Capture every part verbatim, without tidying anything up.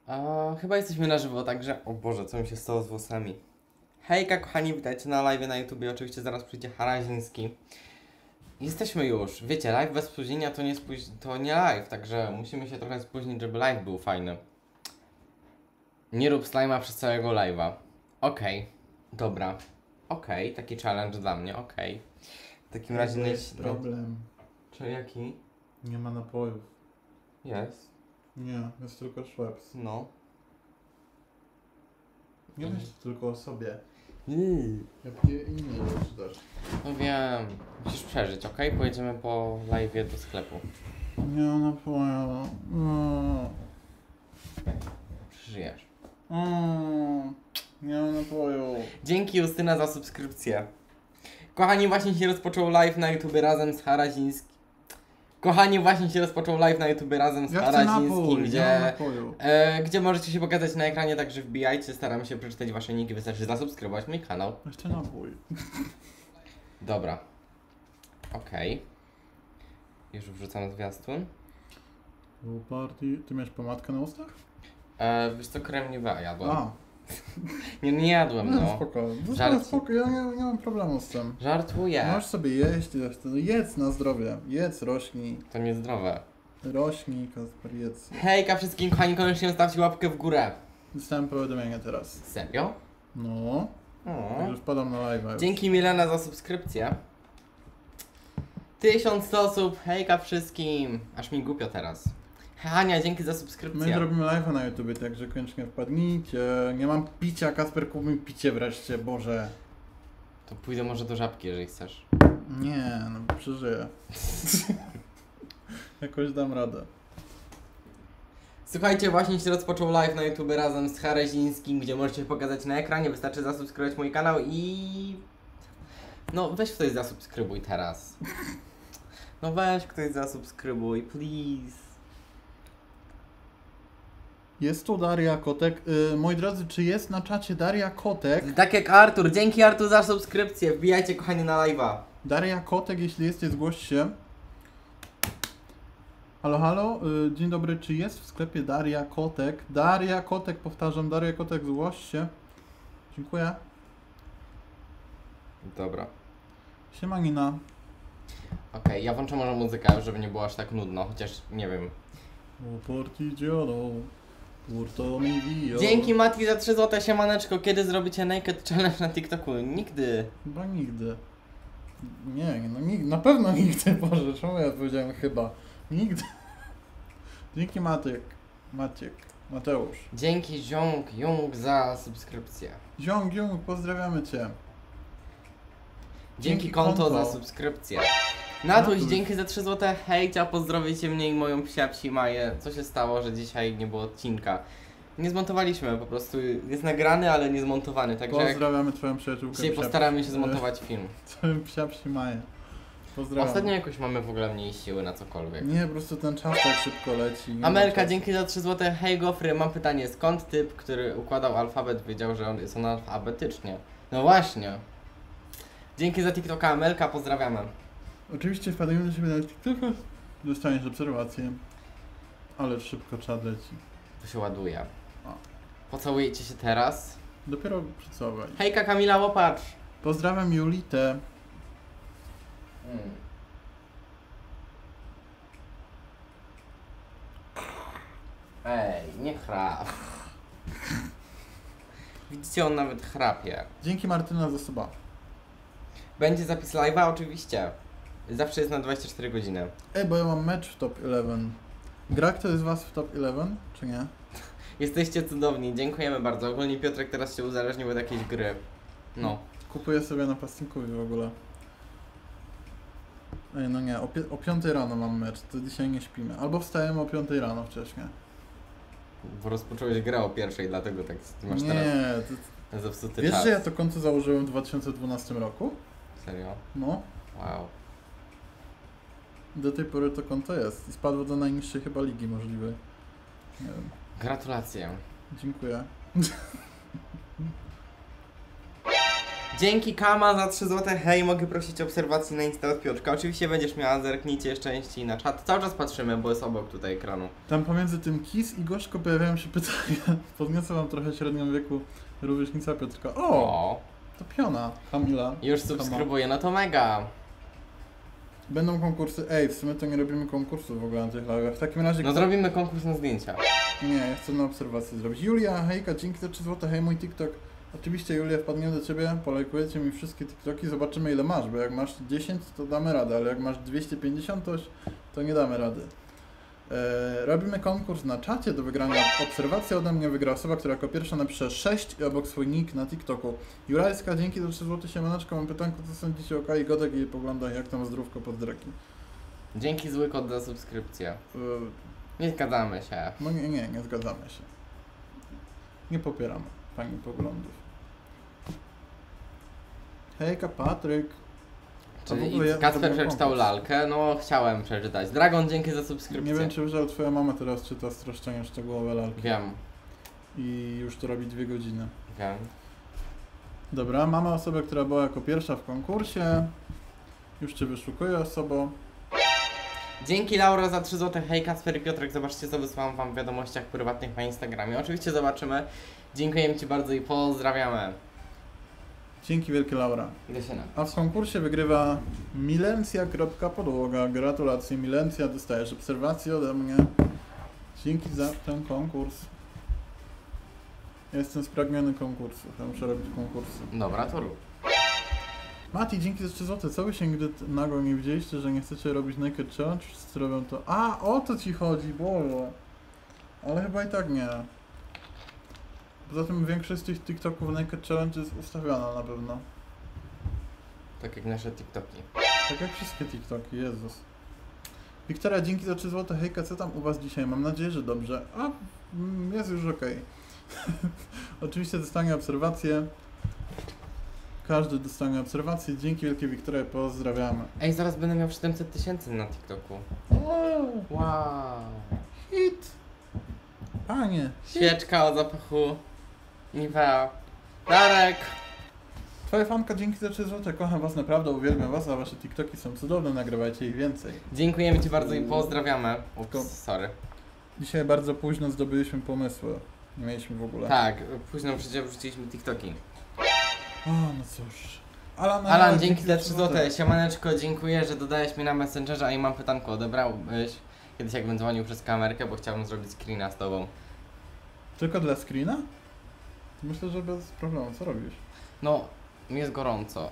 A, chyba jesteśmy na żywo, także... O Boże, co mi się stało z włosami? Hejka kochani, witajcie na live na YouTubie, oczywiście zaraz przyjdzie Haraziński. Jesteśmy już, wiecie, live bez spóźnienia to nie, spóź... to nie live, także musimy się trochę spóźnić, żeby live był fajny. Nie rób slajma przez całego live'a. Okej, okay. Dobra. Okej, okay. Taki challenge dla mnie, okej. Okay. W takim razie... To jest problem. Czy jaki? Nie ma napojów. Jest. Nie, jest tylko Schweppes. No. Nie myśl tylko o sobie. Yy. Ja piję inne rzeczy też. No wiem, musisz przeżyć, ok? Pojedziemy po live'ie do sklepu. Nie ma napoju. Mm. Przeżyjesz. Mm. Nie ma napoju. Dzięki Justyna za subskrypcję. Kochani, właśnie się rozpoczął live na YouTube razem z Harazińskim. Kochani, właśnie się rozpoczął live na YouTube razem z Ja chcę Harazińskim, napój, gdzie, nie ma napoju. e, gdzie możecie się pokazać na ekranie, także wbijajcie, staramy się przeczytać wasze niki, wystarczy zasubskrybować mój kanał. Ja chcę napój. Dobra. Okej. Okay. Już wrzucam zwiastun. Party. Ty miałeś pomadkę na ustach? E, wiesz co, krem nie jadłem. A. Nie, nie jadłem, No, no. spoko. No, Żarci. spoko, ja nie, nie mam problemu z tym. Żartuję. Możesz sobie jeść, no jedz na zdrowie. Jedz, rośnij. To niezdrowe. Rośnij, Kasper, jedz. Hejka wszystkim, kochani, koniecznie zostawcie łapkę w górę. Dostałem powiadomienie teraz. Serio? No. O. Tak już wpadam na live'a. Dzięki Milena za subskrypcję. Tysiąc osób, hejka wszystkim. Aż mi głupio teraz. Hania, dzięki za My subskrypcję. zrobimy live'a na YouTubie, także koniecznie wpadnijcie. Nie mam picia, Kasper, kup mi picie wreszcie, Boże. To pójdę może do żabki, jeżeli chcesz. Nie, no przeżyję. Jakoś dam radę. Słuchajcie, właśnie się rozpoczął live na YouTube razem z Harazińskim, gdzie możecie pokazać na ekranie, wystarczy zasubskrybować mój kanał i... No weź ktoś zasubskrybuj teraz. No weź ktoś zasubskrybuj, please. Jest tu Daria Kotek. Yy, moi drodzy, czy jest na czacie Daria Kotek? Tak jak Artur, dzięki Artur za subskrypcję, wbijajcie kochani na live'a. Daria Kotek, jeśli jesteś, zgłoś się. Halo, halo, yy, dzień dobry, czy jest w sklepie Daria Kotek? Daria Kotek, powtarzam, Daria Kotek, zgłoś się. Dziękuję. Dobra. Siema Nina. Okej, okay, ja włączę może muzykę, żeby nie było aż tak nudno, chociaż nie wiem. O partigiano, porto mi via. Dzięki Mati za trzy złote, siemaneczko. Kiedy zrobicie Naked Challenge na TikToku? Nigdy. Chyba nigdy. Nie, no nigdy, na pewno nigdy, Boże, czemu ja powiedziałem chyba? Nigdy. Dzięki Maciek, Maciek, Mateusz. Dzięki Ziong Jung za subskrypcję. Ziong, Jung, pozdrawiamy Cię. Dzięki, Dzięki konto, konto za subskrypcję. Natuś, Natuś. dzięki za trzy złote. Hejcia, pozdrowicie mnie i moją psia psi Maję. Co się stało, że dzisiaj nie było odcinka? Nie zmontowaliśmy, po prostu jest nagrany, ale nie zmontowany, także jak Pozdrawiamy Twoją przyjaciółkę. dzisiaj psia- postaramy się zmontować film. Twoją psia psi Maję. Pozdrawiam. Ostatnio jakoś mamy w ogóle mniej siły na cokolwiek. Nie, po prostu ten czas tak szybko leci. nie ma Amelka, czasu. dzięki za trzy złote. Hej Gofry, mam pytanie, skąd typ, który układał alfabet, wiedział, że on jest on alfabetycznie? No właśnie. Dzięki za TikToka, Amelka, pozdrawiamy. Oczywiście wpadajmy do siebie na TikToka. Dostaniesz obserwację. Ale szybko czad leci. Tu się ładuje. O. Pocałujecie się teraz. Dopiero przycałowali. Hejka Kamila, łopatrz. Pozdrawiam Julitę. Mm. Ej, nie chrap. Widzicie, on nawet chrapie. Dzięki Martyna za suba. Będzie zapis live'a? Oczywiście. Zawsze jest na dwadzieścia cztery godziny. Ej, bo ja mam mecz w top jedenaście. Gra ktoś z Was w top jedenaście, czy nie? Jesteście cudowni, dziękujemy bardzo. Ogólnie Piotrek teraz się uzależnił od jakiejś gry. No. Kupuję sobie na pastynkowi w ogóle. Ej, no nie, o, pi o piątej rano mam mecz, to dzisiaj nie śpimy. Albo wstajemy o piątej rano wcześniej. Bo rozpocząłeś grę o pierwszej, dlatego tak ty masz nie, teraz to, zepsuty wiesz, czas. że ja to konto założyłem w dwa tysiące dwunastym roku? Serio? No. Wow. Do tej pory to konto jest i spadło do najniższej chyba ligi możliwej. Nie wiem. Gratulacje. Dziękuję. Dzięki Kama za trzy złote. Hej, mogę prosić o obserwacji na Insta od Piotrka. Oczywiście będziesz miała, zerknijcie jeszcze częściej na czat. Cały czas patrzymy, bo jest obok tutaj ekranu. Tam pomiędzy tym Kiss i Gorzko pojawiają się pytania. Podniosę wam trochę średnią wieku rówieśnica Piotrka. O! O, To piona, Kamila. już subskrybuję, no to mega. Będą konkursy. Ej, w sumie to nie robimy konkursu w ogóle na tych live'ach. W takim razie... No kto... zrobimy konkurs na zdjęcia. Nie, ja chcę na obserwację zrobić. Julia, hejka, dzięki za trzy złote. Hej, mój TikTok. Oczywiście, Julia, wpadnie do ciebie, polajkujecie mi wszystkie TikToki, zobaczymy ile masz, bo jak masz dziesięć, to damy radę, ale jak masz dwieście pięćdziesiąt, to nie damy rady. Eee, robimy konkurs na czacie do wygrania. Obserwacja ode mnie wygra osoba, która jako pierwsza napisze sześć i obok swój nick na TikToku. Jurajska, dzięki za trzy złote. Siemaneczko, mam pytanko, co sądzicie o Kai Godek i jej poglądach, jak tam zdrówko pozdraki. Dzięki zły kod za subskrypcję. Eee, Nie zgadzamy się. no nie, nie, nie zgadzamy się. Nie popieramy pani poglądów. Hejka, Patryk. Czyli Kacper przeczytał lalkę, no chciałem przeczytać. Dragon, dzięki za subskrypcję. Nie wiem, czy że twoja mama teraz czyta streszczenie szczegółowe lalki. Wiem, I już to robi dwie godziny. wiem. Dobra, mamy osobę, która była jako pierwsza w konkursie. Już cię wyszukuję osobą. Dzięki Laura za trzy złote. Hej Kacper i Piotrek, zobaczcie co wysłałam wam w wiadomościach prywatnych na Instagramie. Oczywiście zobaczymy. Dziękujemy ci bardzo i pozdrawiamy. Dzięki wielkie, Laura. Dysyna. A w konkursie wygrywa milencja.podłoga. Gratulacje Milencja, dostajesz obserwację ode mnie. Dzięki za ten konkurs. Ja jestem spragniony konkursu, ja muszę robić konkursy. Dobra, to rób. Mati, dzięki za trzy złote. Co wy się nigdy nago nie widzieliście, że nie chcecie robić Naked Challenge? Wszyscy robią to. A, o to ci chodzi, Boże. Ale chyba i tak nie. Poza tym większość z tych TikToków Naked Challenge jest ustawiona na pewno. Tak jak nasze TikToki. Tak jak wszystkie TikToki, Jezus. Wiktoria, dzięki za trzy złote. Hejka, co tam u was dzisiaj? Mam nadzieję, że dobrze. A, mm, jest już okej. Oczywiście dostanie obserwację. Każdy dostanie obserwację. Dzięki wielkie, Wiktoria, pozdrawiamy. Ej, zaraz będę miał siedemset tysięcy na TikToku. Wow. Hit! Panie! Świeczka o zapachu Nivea. Darek! Twoja fanka, dzięki za trzy złote. Kocham was naprawdę, uwielbiam was, a wasze TikToki są cudowne, nagrywajcie ich więcej. Dziękujemy ci bardzo i pozdrawiamy. Tylko- Ups, sorry. Dzisiaj bardzo późno zdobyliśmy pomysły. Nie mieliśmy w ogóle. Tak, późno przecież wrzuciliśmy TikToki. O, no cóż. Alan, Alan, dzięki za trzy złote. Siemaneczko, dziękuję, że dodałeś mnie na Messengerze, a i mam pytanko. Odebrałbyś kiedyś jakbym dzwonił przez kamerkę, bo chciałbym zrobić screena z tobą. Tylko dla screena? Myślę, że bez problemu. Co robisz? No, mi jest gorąco.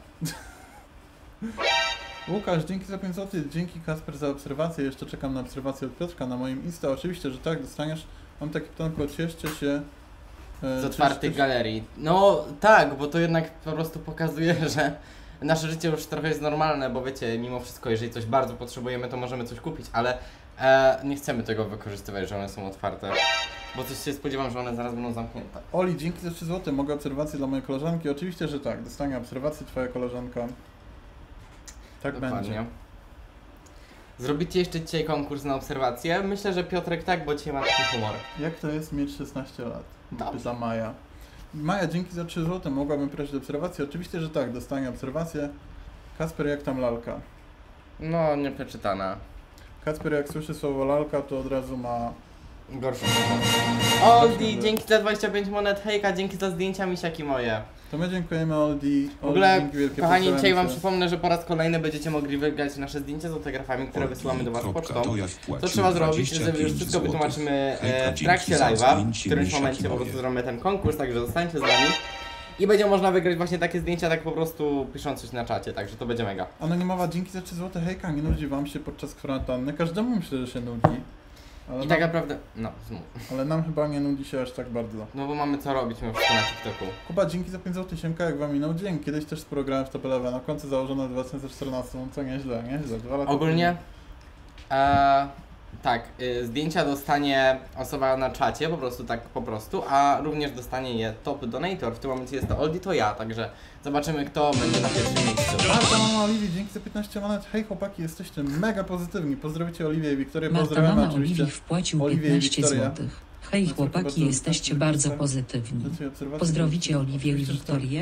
Łukasz, dzięki za pięć złotych. Dzięki Kasper za obserwację. Jeszcze czekam na obserwację od Piotrka na moim Insta. Oczywiście, że tak, dostaniesz. Mam takie pytanko, cieszcie się. e, Z czy- otwartych czy- galerii. No tak, bo to jednak po prostu pokazuje, że nasze życie już trochę jest normalne, bo wiecie, mimo wszystko, jeżeli coś bardzo potrzebujemy, to możemy coś kupić, ale e, nie chcemy tego wykorzystywać, że one są otwarte. Bo coś się spodziewam, że one zaraz będą zamknięte. Oli, dzięki za trzy złote. Mogę obserwację dla mojej koleżanki? Oczywiście, że tak. Dostanie obserwację twoja koleżanka. Tak Dokładnie. będzie. Zrobicie jeszcze dzisiaj konkurs na obserwację? Myślę, że Piotrek tak, bo dzisiaj ma taki humor. Jak to jest mieć szesnaście lat? Dobrze. Pyta Maja. Maja, dzięki za trzy złote. Mogłabym prosić obserwację? Oczywiście, że tak. Dostanie obserwację. Kasper, jak tam lalka? No, nieprzeczytana. Kacper, jak słyszy słowo lalka, to od razu ma... Gorsze. Oldi, dzięki za dwadzieścia pięć monet. Hejka, dzięki za zdjęcia misiaki moje. To my dziękujemy, Oldi. W ogóle, dzięki wielkie, kochani, pozdrawiam dzisiaj wam cię. przypomnę, że po raz kolejny będziecie mogli wygrać nasze zdjęcia z autografami, które wysyłamy do was pocztą. To Co trzeba zrobić, że już wszystko wytłumaczymy e, w trakcie live'a. W którymś momencie po prostu zrobimy ten konkurs, także zostańcie z nami. I będzie można wygrać właśnie takie zdjęcia, tak po prostu pisząc coś na czacie, także to będzie mega. Anonimowa, dzięki za trzy złote. Hejka, nie nudzi wam się podczas kwarantanny? Każdemu myślę, że się nudzi. Ale I nam, tak naprawdę, no, znów. ale nam chyba nie nudzi się aż tak bardzo. No bo mamy co robić mimo wszystko na TikToku. Kuba, dzięki za pięć złotych. Siemka, jak wam minął dzień? Kiedyś też sporo grałem w Top Eleven, na konto założone w dwa tysiące czternastym, co nieźle, nieźle. Dwa lata Ogólnie, e, tak, y, zdjęcia dostanie osoba na czacie, po prostu tak po prostu, a również dostanie je top donator. W tym momencie jest to Oldi, to ja, także zobaczymy, kto będzie na pierwszym miejscu. Marta, mama Oliwii, dzięki za piętnaście monet. Hej chłopaki, jesteście mega pozytywni. Pozdrowicie Oliwię i Wiktorię. Marta Pozdrawiamy mama oczywiście. Oliwii wpłacił Oliwię i piętnaście Wiktorię. złotych. Hej No, to chyba chłopaki, to jesteście tak, bardzo tak. pozytywni. Lecimy obserwację. Pozdrowicie Oliwię i Oczywiście, że tak. Wiktorię.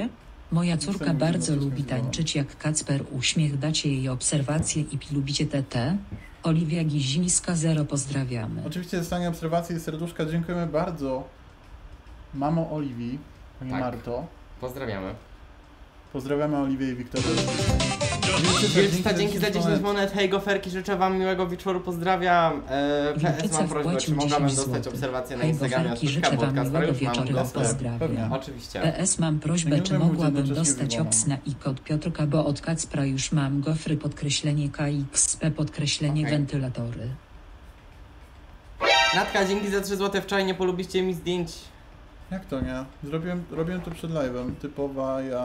Moja Nic córka nie widzę, bardzo bo coś lubi mi zdawało. tańczyć jak Kacper uśmiech, dacie jej obserwacje i lubicie T T. Oliwia Gizińska zero pozdrawiamy. Oczywiście dostanie obserwacji i serduszka. Dziękujemy bardzo mamo Oliwii, pani Tak. Marto. Pozdrawiamy. Pozdrawiamy Oliwię i Wiktorię. Wielczyca, dzięki za dziesięć monet. Hej goferki, życzę wam miłego wieczoru, pozdrawiam. E, P S Wilczyca mam prośbę, czy wpłacił mogłabym dziesięć dostać złotych. obserwację na Hej Instagramie goferki, od życzę Piotrka, wam bo Kacper miłego już mam wieczoru, dostęp. pozdrawiam. Pewnie. Oczywiście. P S mam Ja prośbę, nie czy lubię mogłabym jednocześnie dostać wywołam. obsna i kod Piotrka, bo od Kacpra już mam gofry podkreślenie K X P podkreślenie Okej. wentylatory. Natka, dzięki za trzy złote wczoraj, nie polubiście mi zdjęć. Jak to nie? Zrobiłem, robiłem to przed live'em. Typowa ja.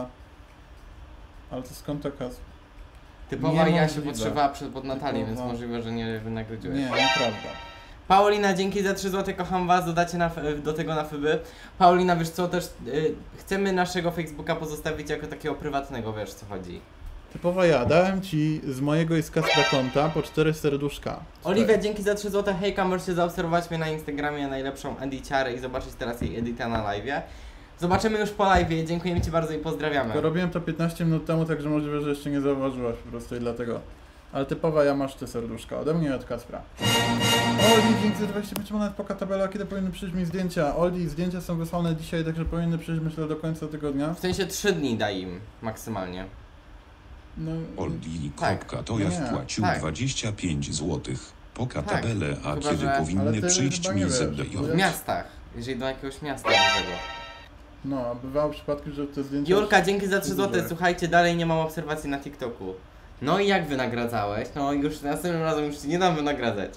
Ale to skąd taka... Typowa ja się Niemożliwe. podszywała przed, pod Natalię, więc Typowa. możliwe, że nie wynagrodziłeś. Nie, nieprawda. Paulina, dzięki za trzy złote, kocham was, dodacie na, do tego na fyby. Paulina, wiesz co, też y, chcemy naszego Facebooka pozostawić jako takiego prywatnego, wiesz co chodzi. Typowa ja. Dałem ci z mojego i z Kacpra konta po cztery serduszka. Oliwia, dzięki za trzy złote, hejka, możecie zaobserwować mnie na Instagramie, najlepszą ediciarę i zobaczyć teraz jej edita na live'ie. Zobaczymy już po live'ie, dziękujemy ci bardzo i pozdrawiamy. Tylko robiłem to piętnaście minut temu, także możliwe, że jeszcze nie zauważyłaś po prostu i dlatego. Ale typowa ja masz te serduszka. Ode mnie i od Kacpra. Oldi, dzięki za dwadzieścia pięć monet, poka tabela, kiedy powinny przyjść mi zdjęcia. Oldi, zdjęcia są wysłane dzisiaj, także powinny przyjść myślę do końca tygodnia. W sensie trzy dni daj im, maksymalnie. No, Oldi. Tak. To ja Nie, wpłacił tak. dwadzieścia pięć złotych. Poka Tak. tabelę, a Chyba, kiedy że- Ale powinny ty przyjść chyba mi nie wiesz, Z D bo J? W miastach, jeżeli do jakiegoś miasta dużego. no, a bywały przypadki, że te zdjęcia... Julka, dzięki za trzy złote, Duże. słuchajcie, dalej nie mam obserwacji na TikToku. No i jak wynagradzałeś? No już następnym razem już ci nie dam wynagradzać.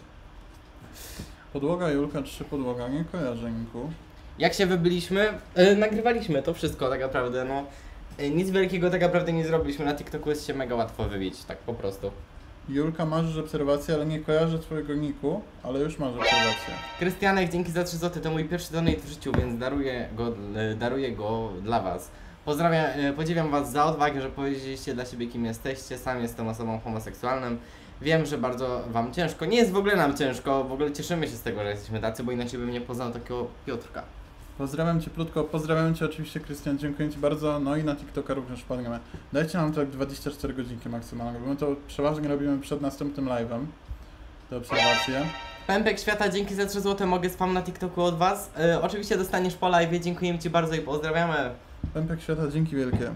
Podłoga Julka, trzy podłoga, nie kojarzę Ninku. Jak się wybyliśmy? E, nagrywaliśmy to wszystko tak naprawdę, no. E, nic wielkiego tak naprawdę nie zrobiliśmy, na TikToku jest się mega łatwo wybić, tak po prostu. Julka, masz już obserwację, ale nie kojarzę twojego niku, ale już masz obserwację. Krystianek, dzięki za trzy złote, to mój pierwszy donate w życiu, więc daruję go, e, daruję go dla was. Pozdrawiam, e, podziwiam was za odwagę, że powiedzieliście dla siebie kim jesteście, sam jestem osobą homoseksualną. Wiem, że bardzo wam ciężko, nie jest w ogóle nam ciężko, w ogóle cieszymy się z tego, że jesteśmy tacy, bo inaczej bym nie poznał takiego Piotrka. Pozdrawiam cieplutko, pozdrawiam cię oczywiście Krystian, dziękuję ci bardzo, no i na TikToka również wpadniemy. Dajcie nam tak dwadzieścia cztery godzinki maksymalnie, bo my to przeważnie robimy przed następnym live'em, te obserwacje. Pępek Świata, dzięki za trzy złote, mogę spam na TikToku od was. E, oczywiście dostaniesz po live, dziękujemy ci bardzo i pozdrawiamy. Pępek świata, dzięki wielkie.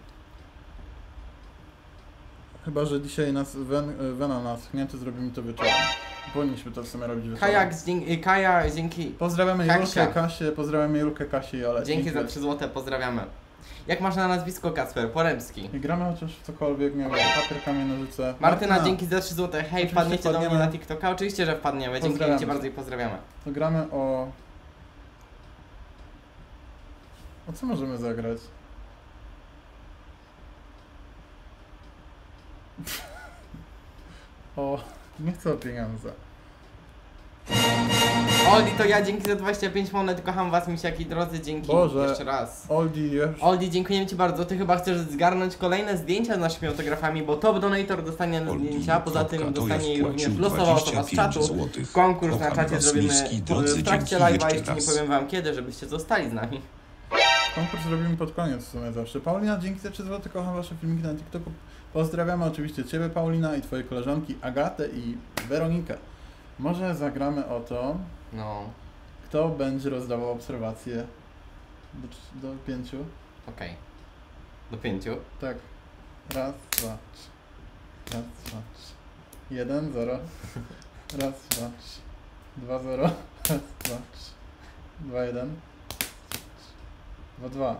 Chyba, że dzisiaj nas wen, Wena nas chnięty, zrobimy to wieczorem. Powinniśmy to w sumie robić wieczorem. Kajak, dzięki, Kaja, dzięki, Pozdrawiamy Kaksia. Julkę, Kasię, pozdrawiamy Julkę, Kasię i Ole. dzięki za trzy złote, pozdrawiamy. Jak masz na nazwisko, Kacper? Poremski. I gramy chociaż w cokolwiek, nie wiem, papier, kamień, nożyce. Martyna, dzięki za trzy złote. Hej, Oczywiście wpadniecie do mnie wpadniemy. na TikToka? Oczywiście, że wpadniemy. Dziękujemy Pozdrawiamy ci cię. bardzo i pozdrawiamy. To gramy o... O co możemy zagrać? O... Nie chcę o pieniądze. Oldi, to ja, dzięki za dwadzieścia pięć monet. Kocham was, misiaki drodzy, dzięki Boże. jeszcze raz. Oldi, już... Oldi, dziękujemy ci bardzo. Ty chyba chcesz zgarnąć kolejne zdjęcia z naszymi autografami, bo Top Donator dostanie zdjęcia, poza tym dostanie je również losowa osoba z czatu. złotych. Konkurs na Kocham czacie was, zrobimy miski po- drodzy, w trakcie dzięki live'a, jeszcze jeszcze nie raz. powiem wam kiedy, żebyście zostali z nami. Konkurs robimy pod koniec w sumie zawsze. Paulina, dzięki za trzy złote, kocham wasze filmiki na TikToku. Pozdrawiamy oczywiście ciebie, Paulina, i twoje koleżanki Agatę i Weronikę. Może zagramy o to, No, kto będzie rozdawał obserwacje do, trz- do pięciu. okej. Do pięciu. Tak. Raz, dwa, trzy. Raz, dwa, trzy. Jeden, zero. Raz, dwa, trzy. Dwa, zero. Raz, dwa, trzy. Dwa, jeden. Dwa, dwa.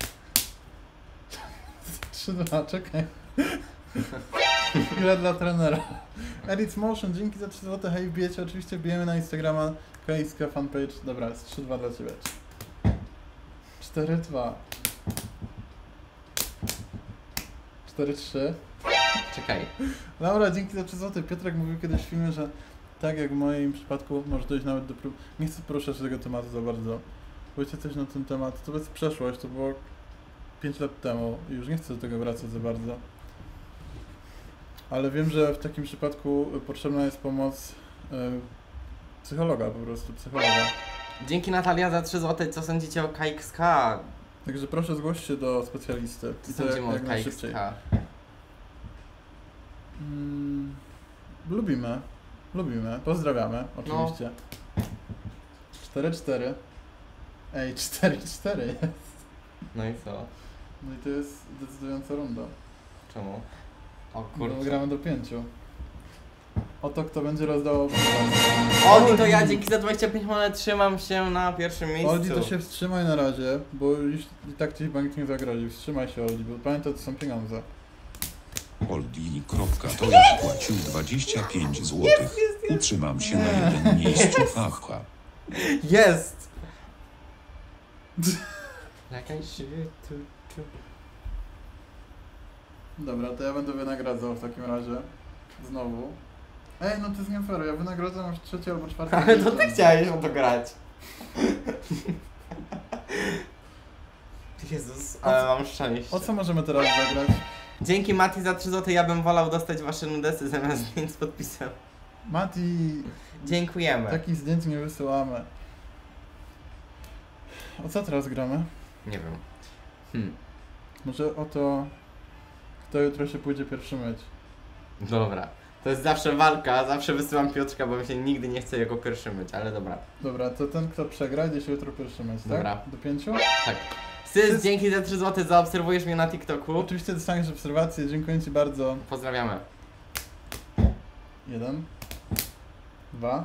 Trzy, dwa, czekaj. Chwila dla trenera. Edit Motion, dzięki za trzy złote. Hej, wbijecie, oczywiście wbijemy na Instagrama, Kaiska fanpage. Dobra, jest trzy dwa dla ciebie. cztery dwa. cztery trzy. Czekaj. Laura, dzięki za trzy złote. Piotrek mówił kiedyś w filmie, że tak jak w moim przypadku może dojść nawet do prób. Nie chcę poruszać tego tematu za bardzo. Powiedzcie coś na ten temat. To jest przeszłość, to było pięć lat temu i już nie chcę do tego wracać za bardzo. Ale wiem, że w takim przypadku potrzebna jest pomoc y, psychologa, po prostu psychologa. Dzięki Natalia za trzy złote. Co sądzicie o K X K? Także proszę zgłoś się do specjalisty. Co I to jak, sądzimy jak o najszybciej. K X K? Mm, lubimy. Lubimy. Pozdrawiamy, oczywiście. cztery cztery. Ej, cztery cztery jest. No i co? No i to jest decydująca runda. Czemu? O Bo kurczę. gramy do pięciu. Oto kto będzie rozdawał. Oldi, to ja dzięki za dwadzieścia pięć monet trzymam się na pierwszym miejscu. Oldi, to się wstrzymaj na razie, bo już i tak ci chyba nikt nie zagrozi. Wstrzymaj się, Oldi, bo pamiętaj, to są pieniądze. Oldi. To ja płacił dwadzieścia pięć złotych. Utrzymam się na jednym miejscu, haha. Jest! Jakaś się tu, tu. Dobra, to ja będę wynagradzał w takim razie. Znowu. Ej, no to jest nie fair, ja wynagradzam już trzecie albo czwarte. Ale to ty chciałeś o to grać. Jezus, ale mam szczęście. O co możemy teraz zagrać? Dzięki Mati za trzy złote, ja bym wolał dostać wasze nudesy zamiast zdjęć z podpisem. Mati, Dziękujemy. takich zdjęć nie wysyłamy. O co teraz gramy? Nie wiem. Hmm. Może o to, kto jutro się pójdzie pierwszy myć. Dobra. To jest zawsze walka, zawsze wysyłam Piotrka, bo mi się nigdy nie chce jako pierwszy myć, ale dobra. Dobra, to ten kto przegra, idzie się jutro pierwszy myć, tak? Dobra. Do pięciu? Tak. Sys, Sys- dzięki za trzy złote, zaobserwujesz mnie na TikToku. Oczywiście dostaniesz obserwację, dziękuję ci bardzo. Pozdrawiamy. Jeden. Dwa.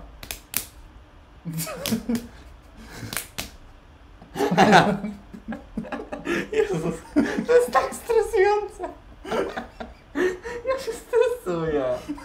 Jezus, to jest tak stresujące. Ja się stresuję.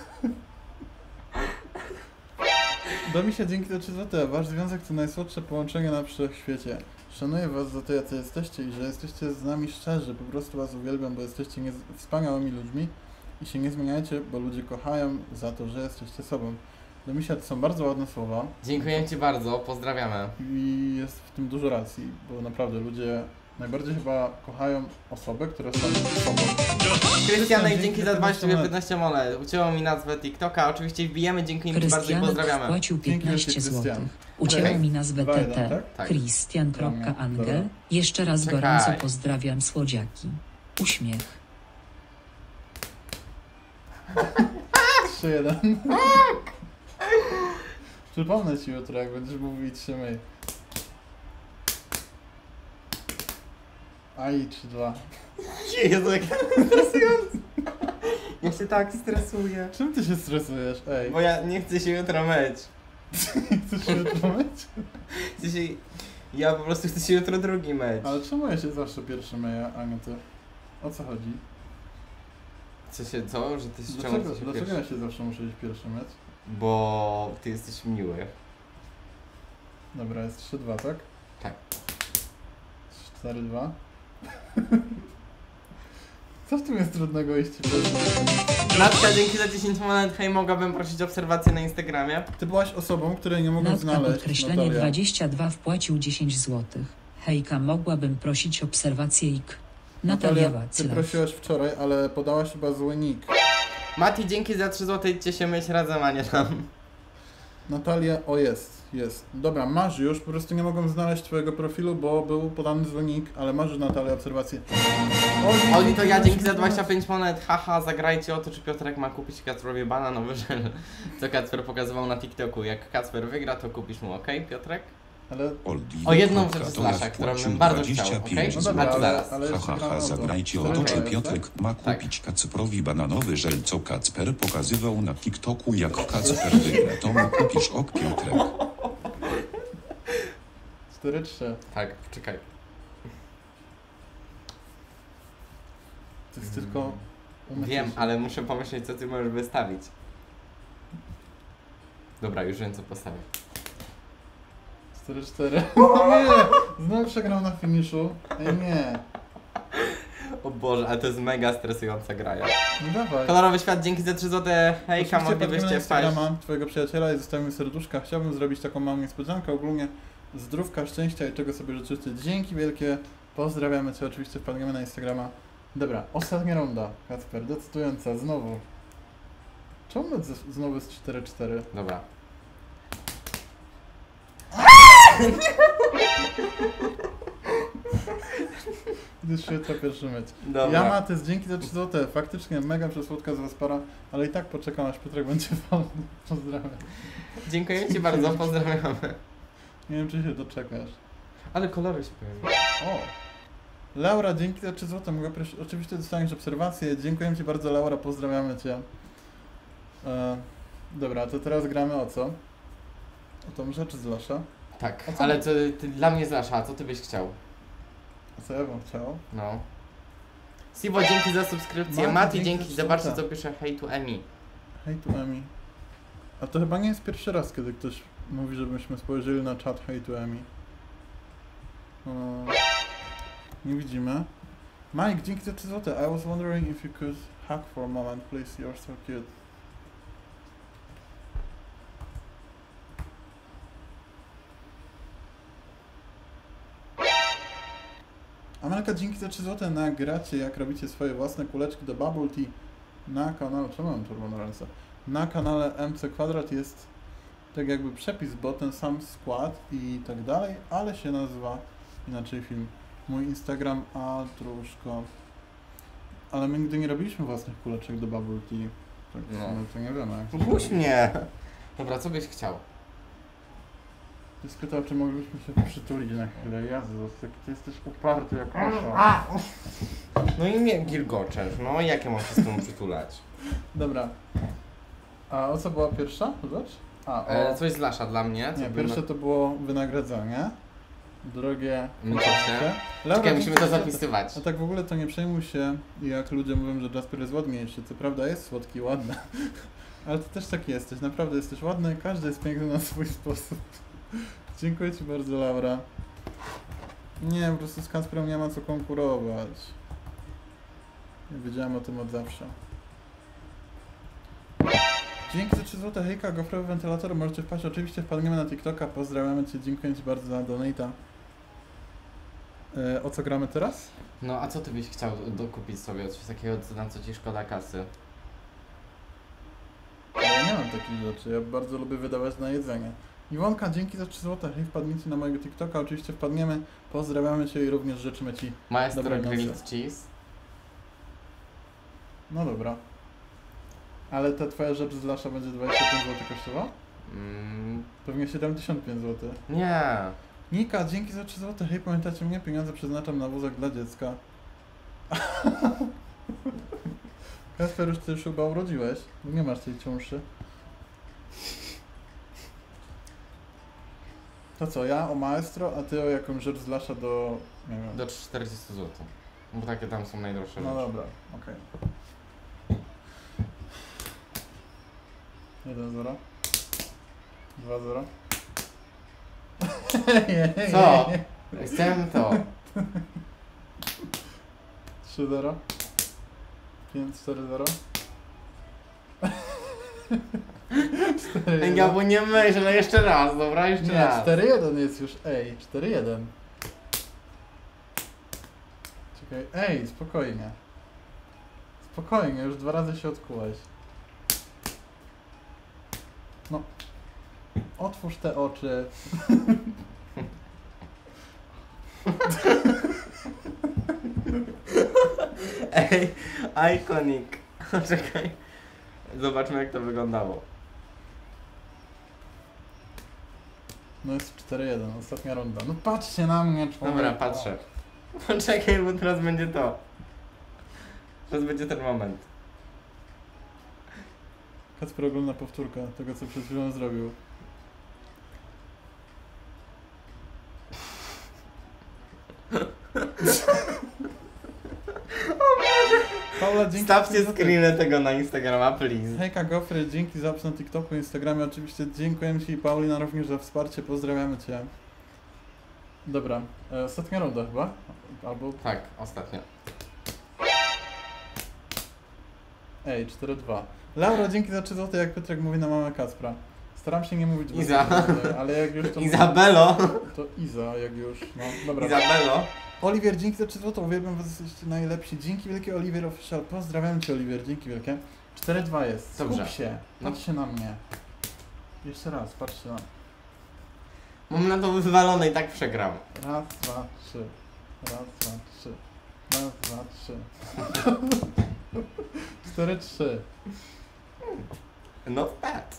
Domi się dzięki za trzy złote. Wasz związek to najsłodsze połączenie na wszechświecie. Szanuję was za to, jacy jesteście i że jesteście z nami szczerzy. Po prostu was uwielbiam, bo jesteście nie... wspaniałymi ludźmi i się nie zmieniajcie, bo ludzie kochają za to, że jesteście sobą. Domisia, to są bardzo ładne słowa Dziękuję ci bardzo, pozdrawiamy. i jest w tym dużo racji, bo naprawdę ludzie najbardziej chyba kochają osoby, które są sobą. Krystianek, dzięki za piętnaście dwadzieścia piętnaście monet. Ucięło mi nazwę TikToka, oczywiście wbijemy, dzięki im bardzo i Krystianek pozdrawiamy. wpłacił Dzięki piętnaście wielkie, złotych. Krystian. Ucięło Okej. mi nazwę Dwa, jeden, T T. tak? Tak. Krystian.angel. Dobra. Jeszcze raz Czekaj. gorąco pozdrawiam słodziaki. Uśmiech. trzy jeden. Przypomnę ci jutro, jak będziesz mówił trzy myj. Aj, trzy dwa. Jezu, jak stresujące. Ja się tak stresuję. Czym ty się stresujesz? Ej, Bo ja nie chcę się jutro myć. chcesz się jutro myć? Chcę się... Ja po prostu chcę się jutro drugi myć. Ale czemu ja się zawsze pierwszy myję, a nie ty? O co chodzi? Co się, co? Że ty się czemu Dlaczego, chcesz się dlaczego pierwszy? ja się zawsze muszę iść pierwszy myć? Bo ty jesteś miły. Dobra, jest trzy dwa, tak? Tak. cztery dwa. Co w tym jest trudnego iść pierwszy? Natka, dzięki za dziesięć monet. Hej, mogłabym prosić obserwację na Instagramie? Ty byłaś osobą, której nie mogłem Natka znaleźć, podkreślenie Natalia. dwadzieścia dwa wpłacił dziesięć złotych. Hejka, mogłabym prosić obserwację ik. Natalia Natalia, ty Wacław. prosiłaś wczoraj, ale podałaś chyba zły nick. Mati, dzięki za trzy złote. Idźcie się myć razem, a nie tam. Natalia, o jest, jest. Dobra, masz już, po prostu nie mogłem znaleźć twojego profilu, bo był podany zły nick, ale masz już, Natalia, obserwację. Oli, to ja dzięki za dwadzieścia pięć monet. Haha, zagrajcie o to, czy Piotrek ma kupić Kacperowi bananowy żel. Co Kacper pokazywał na TikToku. Jak Kacper wygra, to kupisz mu, okej, Piotrek? Ale, Oldi. O jedną To rzecz z ja Lasza, którą wpłacił bym bardzo dwadzieścia chciał, pięć okej? no dobra, A to ale, zaraz. ale jeszcze Haha, gram o to. zagrajcie o Cztery to, dwa czy jest, Piotrek ma Tak. kupić Kacperowi bananowy żel, co Kacper pokazywał na TikToku. Jak Kacper wygra, to mu kupisz ok, Piotrek. cztery trzy. Tak, czekaj. To jest tylko... umycie Wiem, się. ale muszę pomyśleć, co ty możesz wystawić. Dobra, już wiem, co postawię. cztery cztery. Nie! Znowu przegrał na finiszu. Ej, nie. O Boże, ale to jest mega stresująca gra. Ja. No dawaj. Kolorowy świat, dzięki za trzy złote. Hejka, Oczywiście moglibyście podglądam wpaść. Instagrama twojego przyjaciela i zostawimy serduszka. Chciałbym zrobić taką małą niespodziankę. Ogólnie zdrówka, szczęścia i czego sobie życzycie. Dzięki wielkie. Pozdrawiamy cię. Oczywiście wpadniemy na Instagrama. Dobra, ostatnia runda. Kacper, decydująca. Znowu. Czemu my z- znowu jest cztery cztery? Dobra. Gdyż jutro pierwszy mecz. Dobra. Ja Matys, dzięki za trzy złote. Faktycznie mega przesłodka z was para, ale i tak poczekam aż Piotrek będzie wolny. Pozdrawiam. Dziękuję ci bardzo, pozdrawiamy. Nie wiem czy się doczekasz. Ale kolory się pojawiły. O! Laura, dzięki za trzy złote. Mogę prosić, oczywiście dostaniesz obserwację. Dziękuję ci bardzo Laura, pozdrawiamy cię. E, dobra, to teraz gramy o co? O tą rzecz z Lasza. Tak, A co- ale to ty, dla mnie Zlasza, co ty byś chciał? A co ja bym chciał? No. Siwo, dzięki za subskrypcję. Mati, Mati, dzięki dzięki, za zobaczcie złota. co pisze Hej tu Emi. Hej tu Emi. A to chyba nie jest pierwszy raz, kiedy ktoś mówi, żebyśmy spojrzeli na czat Hej tu Emi. O, nie widzimy. Mike, dzięki za trzy złote. I was wondering if you could hack for a moment, please. You're so cute. Amelka, dzięki za trzy złote. Nagracie, jak robicie swoje własne kuleczki do Bubble Tea na kanale. Czemu mam czerwoną ręce? Na kanale M C Kwadrat jest tak jakby przepis, bo ten sam skład i tak dalej, ale się nazywa inaczej film. Mój Instagram Altruszko. Ale my nigdy nie robiliśmy własnych kuleczek do Bubble Tea. Tak, No. no. To nie wiemy. Puść mnie. Dobra, co byś chciał? Ty spytał, czy moglibyśmy się przytulić na chwilę. Jezus, jak ty jesteś uparty jak osza. No i mnie gilgoczesz, no i jakie mam się z tą przytulać? Dobra. A o co była pierwsza rzecz? A, o... E, coś z Lasza dla mnie. Co Nie, by pierwsze na- to było wynagrodzenie. Drugie... Mi też nie. Laura, Czekaj, musimy dzięki to za- zapisywać. A tak w ogóle to nie przejmuj się, jak ludzie mówią, że Jasper jest ładniejszy. Co prawda jest słodki, ładny. Ale ty też taki jesteś. Naprawdę jesteś ładny. Każdy jest piękny na swój sposób. Dziękuję ci bardzo, Laura. Nie, po prostu z Kasprem nie ma co konkurować. Ja wiedziałem o tym od zawsze. Dzięki za trzy złote. Hejka, gofrowy wentylator. Możecie wpaść. Oczywiście wpadniemy na TikToka. Pozdrawiamy cię. Dziękuję ci bardzo za donate'a. E, o co gramy teraz? No a co ty byś chciał dokupić sobie? Coś takiego, co- na co ci szkoda kasy? Ja nie mam takich rzeczy, ja bardzo lubię wydawać na jedzenie. Iwonka, dzięki za trzy złote. Hej, wpadnijcie na mojego TikToka, oczywiście wpadniemy. Pozdrawiamy cię i również życzymy ci. Maestro Dobrej nocy. grilled cheese. No dobra. Ale ta twoja rzecz z Lasza będzie dwadzieścia pięć złotych kosztowała? Mm, Pewnie siedemdziesiąt pięć złotych. nie. Nika, dzięki za trzy złote. Hej, pamiętacie mnie? Pieniądze przeznaczam na wózek dla dziecka. Kasper, już ty już chyba urodziłeś. Nie masz tej ciąży. To co, ja o maestro, a ty o jakąś rzecz z Lasza do... nie wiem. Do czterdzieści złotych. Bo takie tam są najdroższe No rzeczy. dobra, okej. jeden zero. dwa zero. Co? Chcę to. trzy zero. pięć cztery zero. cztery Ja bo nie myślę, jeszcze raz, dobra? Jeszcze Nie, raz. cztery jeden jest już, ej, cztery jeden. Czekaj, ej, spokojnie. Spokojnie, już dwa razy się odkułeś. No. Otwórz te oczy. Ej, iconic. Czekaj. Zobaczmy jak to wyglądało. No jest cztery jeden, ostatnia runda. No patrzcie na mnie, człowiek. Dobra, patrzę. Poczekaj, bo teraz będzie to. Teraz będzie ten moment. Kacper ogląda powtórkę tego, co przed chwilą zrobił. Paula, dzięki Stawcie za- screeny tego na Instagrama, please. Hejka Gofry, dzięki za obs na TikToku, Instagramie. Oczywiście dziękuję ci i Paulina również za wsparcie. Pozdrawiamy cię. Dobra, e, ostatnia runda chyba? Albo... Tak, ostatnio. Ej, cztery dwa. Laura, dzięki za trzy złote, jak Piotrek mówi na mamę Kacpra. Staram się nie mówić bez Iza. zgody, ale jak już to... Izabelo! To Iza, jak już, no dobra. Izabelo! Oliwier, dzięki za trzy złote, uwielbiam was, jesteście najlepsi. Dzięki wielkie Oliwier Official, pozdrawiam cię Oliwier, dzięki wielkie. cztery dwa jest, skup Dobrze. się, No. patrzcie na mnie. Jeszcze raz, patrzcie na... Mam na to wywalone i tak przegram. Raz, dwa, trzy. Raz, dwa, trzy. Raz, dwa, trzy. Cztery, trzy. Not bad.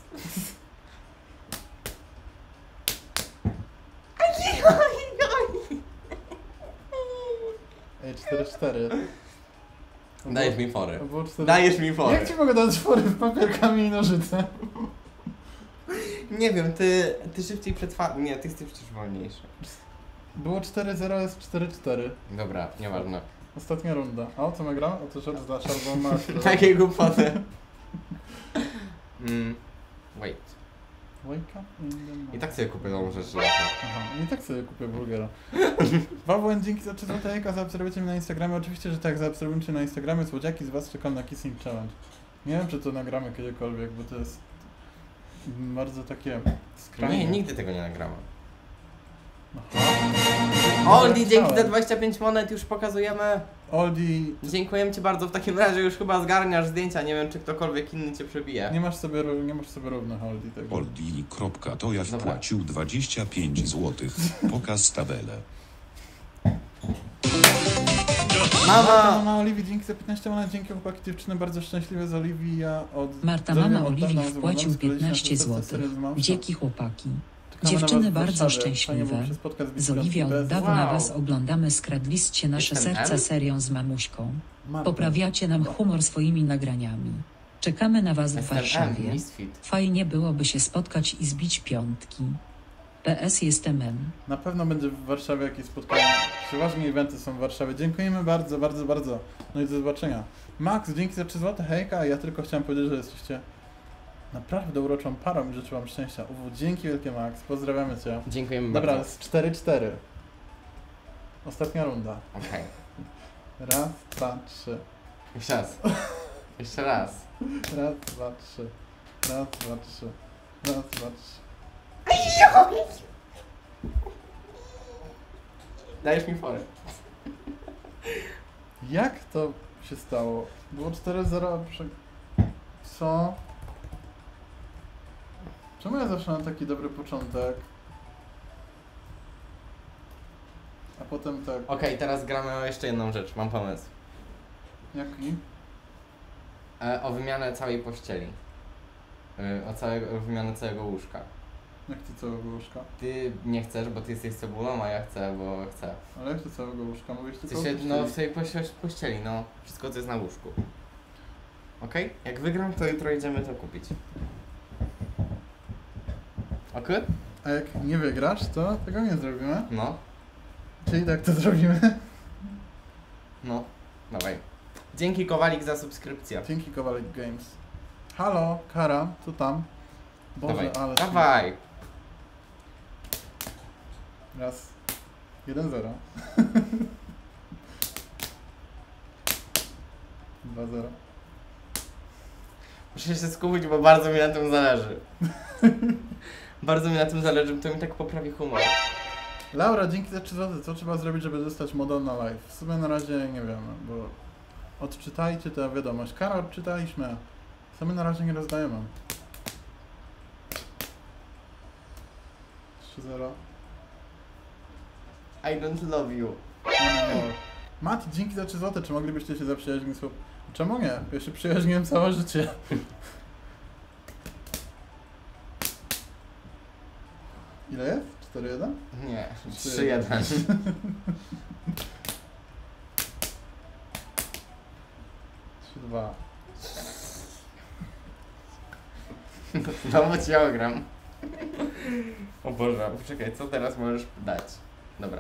Ej, cztery, cztery. Dajesz mi fory. To było cztery. Dajesz mi fory. Jak ci mogę dać fory w papier, kamień i nożyce? Nie wiem, ty, ty szybciej przetrwa... Nie, ty jesteś przecież wolniejszy. Było cztery zero, jest cztery cztery. Dobra, nieważne. Ostatnia runda. A o co my gram? O to rzecz dla Shadow Master. Takie głupoty. mm, wait. Wake up in the morning. I tak sobie kupię nową rzecz. Aha, i tak sobie kupię burgera. Wawłen, dzięki za trzy złote jajka, zaobserwujcie mnie na Instagramie. Oczywiście, że tak, zaobserwujcie na Instagramie. Słodziaki, z was czekam na Kissing Challenge. Nie wiem, czy to nagramy kiedykolwiek, bo to jest bardzo takie skrajne. Nie, nigdy tego nie nagramy. Aha. Oldi, dzięki za Chciałem. dwadzieścia pięć monet już pokazujemy. Oldi, Dziękujemy ci bardzo. W takim razie już chyba zgarniasz zdjęcia. Nie wiem, czy ktokolwiek inny cię przebije. nie masz sobie, ró- nie masz sobie równych Oldi. Tego. Oldi. To ja Dobra. wpłacił dwadzieścia pięć złotych. Pokaz tabelę. Mama! Mama Oliwii, dzięki za piętnaście monet, dzięki chłopaki dziewczyny, bardzo szczęśliwe z Oliwii, ja od... Marta z Oliwią mama od Oliwii dawna wpłacił rozmawiam, z piętnaście kolei na złotych. serię z małżą. Dzięki chłopaki. Czekamy na Dziewczyny was w bardzo Warszawie. Fajnie szczęśliwe. było się spotkać Z Witką Oliwią bez- od dawna Wow. was oglądamy, skradliście nasze Jestem serca M? serią z mamuśką. Marta. Poprawiacie nam humor swoimi nagraniami. Czekamy na was w Jestem M, Warszawie. Misfit. Fajnie byłoby się spotkać i zbić piątki. P S jestem M. Na pewno będzie w Warszawie jakieś spotkanie. Przeważnie eventy są w Warszawie. Dziękujemy bardzo, bardzo, bardzo. No i do zobaczenia. Max, dzięki za trzy złote, hejka. Ja tylko chciałem powiedzieć, że jesteście naprawdę uroczą parą i życzę wam szczęścia. Uwu, dzięki wielkie Max, pozdrawiamy cię. Dziękujemy Dobra, bardzo. jest cztery cztery. Ostatnia runda. Okej. Raz, dwa, trzy. Jeszcze raz. Jeszcze raz. Raz, dwa, trzy. Raz, dwa, trzy. Raz, dwa, trzy. Dajesz mi fory. Jak to się stało? Było cztery zero. Prze... Co? Czemu ja zawsze mam taki dobry początek? A potem tak. Okej, teraz gramy o jeszcze jedną rzecz. Mam pomysł. Jaki? E, o wymianę całej pościeli. E, o, całego, o wymianę całego łóżka. Jak to całego łóżka? Ty nie chcesz, bo ty jesteś cebulą, a ja chcę, bo chcę. Ale jak to całego łóżka? Mówisz W tylko o sensie, no w pościeli. tej pości- pościeli, no. Wszystko, co jest na łóżku. Okej? Jak wygram, to jutro idziemy to kupić. Okej? A jak nie wygrasz, to tego nie zrobimy. No, Czyli tak to zrobimy. no. Dawaj. Dzięki Kowalik za subskrypcję. Dzięki Kowalik Games. Halo, Kara, co tam? Boże, Dawaj. ale... Dawaj. Raz. Jeden zero. Dwa zero. Muszę się skupić, bo bardzo mi na tym zależy. Bardzo mi na tym zależy, bo to mi tak poprawi humor. Laura, dzięki za trzy złote. Co trzeba zrobić, żeby dostać model na live? W sumie na razie nie wiem, bo odczytajcie tę wiadomość. Kara, odczytaliśmy. W sumie na razie nie rozdajemy. trzy zero. I don't love you. Mati, dzięki za trzy złote. Czy moglibyście się zaprzyjaźnić? słów- Czemu nie? Ja się przyjaźniłem całe życie. Ile jest? cztery jeden? Nie, Trzy trzy jeden. trzy dwa. Znowu ci ja ogram. O Boże, poczekaj, co teraz możesz dać? Dobra.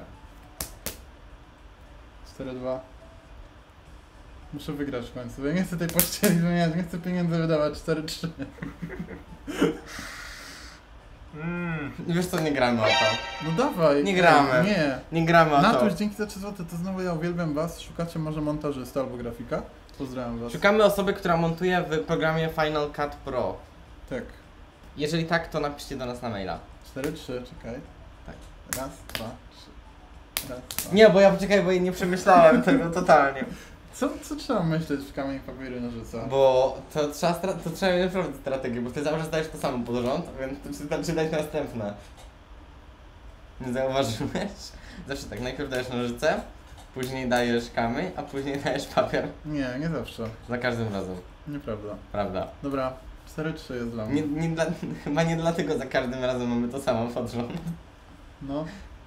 cztery dwa. Muszę wygrać w końcu. Ja nie chcę tej pościeli zmieniać, nie chcę pieniędzy wydawać. cztery trzy. Mm. Wiesz co, nie gramy o to. No dawaj. Nie gramy. Ej, nie. Nie gramy o to. Natuś, dzięki za trzy złote. To znowu ja uwielbiam was. Szukacie może montażysty albo grafika? Pozdrawiam was. Szukamy osoby, która montuje w programie Final Cut Pro. Tak. Jeżeli tak, to napiszcie do nas na maila. cztery trzy, czekaj. Tak. Raz, dwa, trzy. Raz, dwa. Nie, bo ja poczekaj, bo nie przemyślałem tego totalnie. Co, co trzeba myśleć w kamień, papiery, nożyca? Bo to trzeba, stra- to trzeba mieć naprawdę strategię, bo ty zawsze zdajesz to samo pod rząd, więc to wystarczy dać następne. Nie zauważyłeś? Zawsze tak, najpierw dajesz nożyce, później dajesz kamień, a później dajesz papier. Nie, nie zawsze. Za każdym razem, Nieprawda. prawda? Dobra, cztery trzy jest dla Nie, mnie. nie dla, chyba nie dlatego za każdym razem mamy to samo pod rząd. No.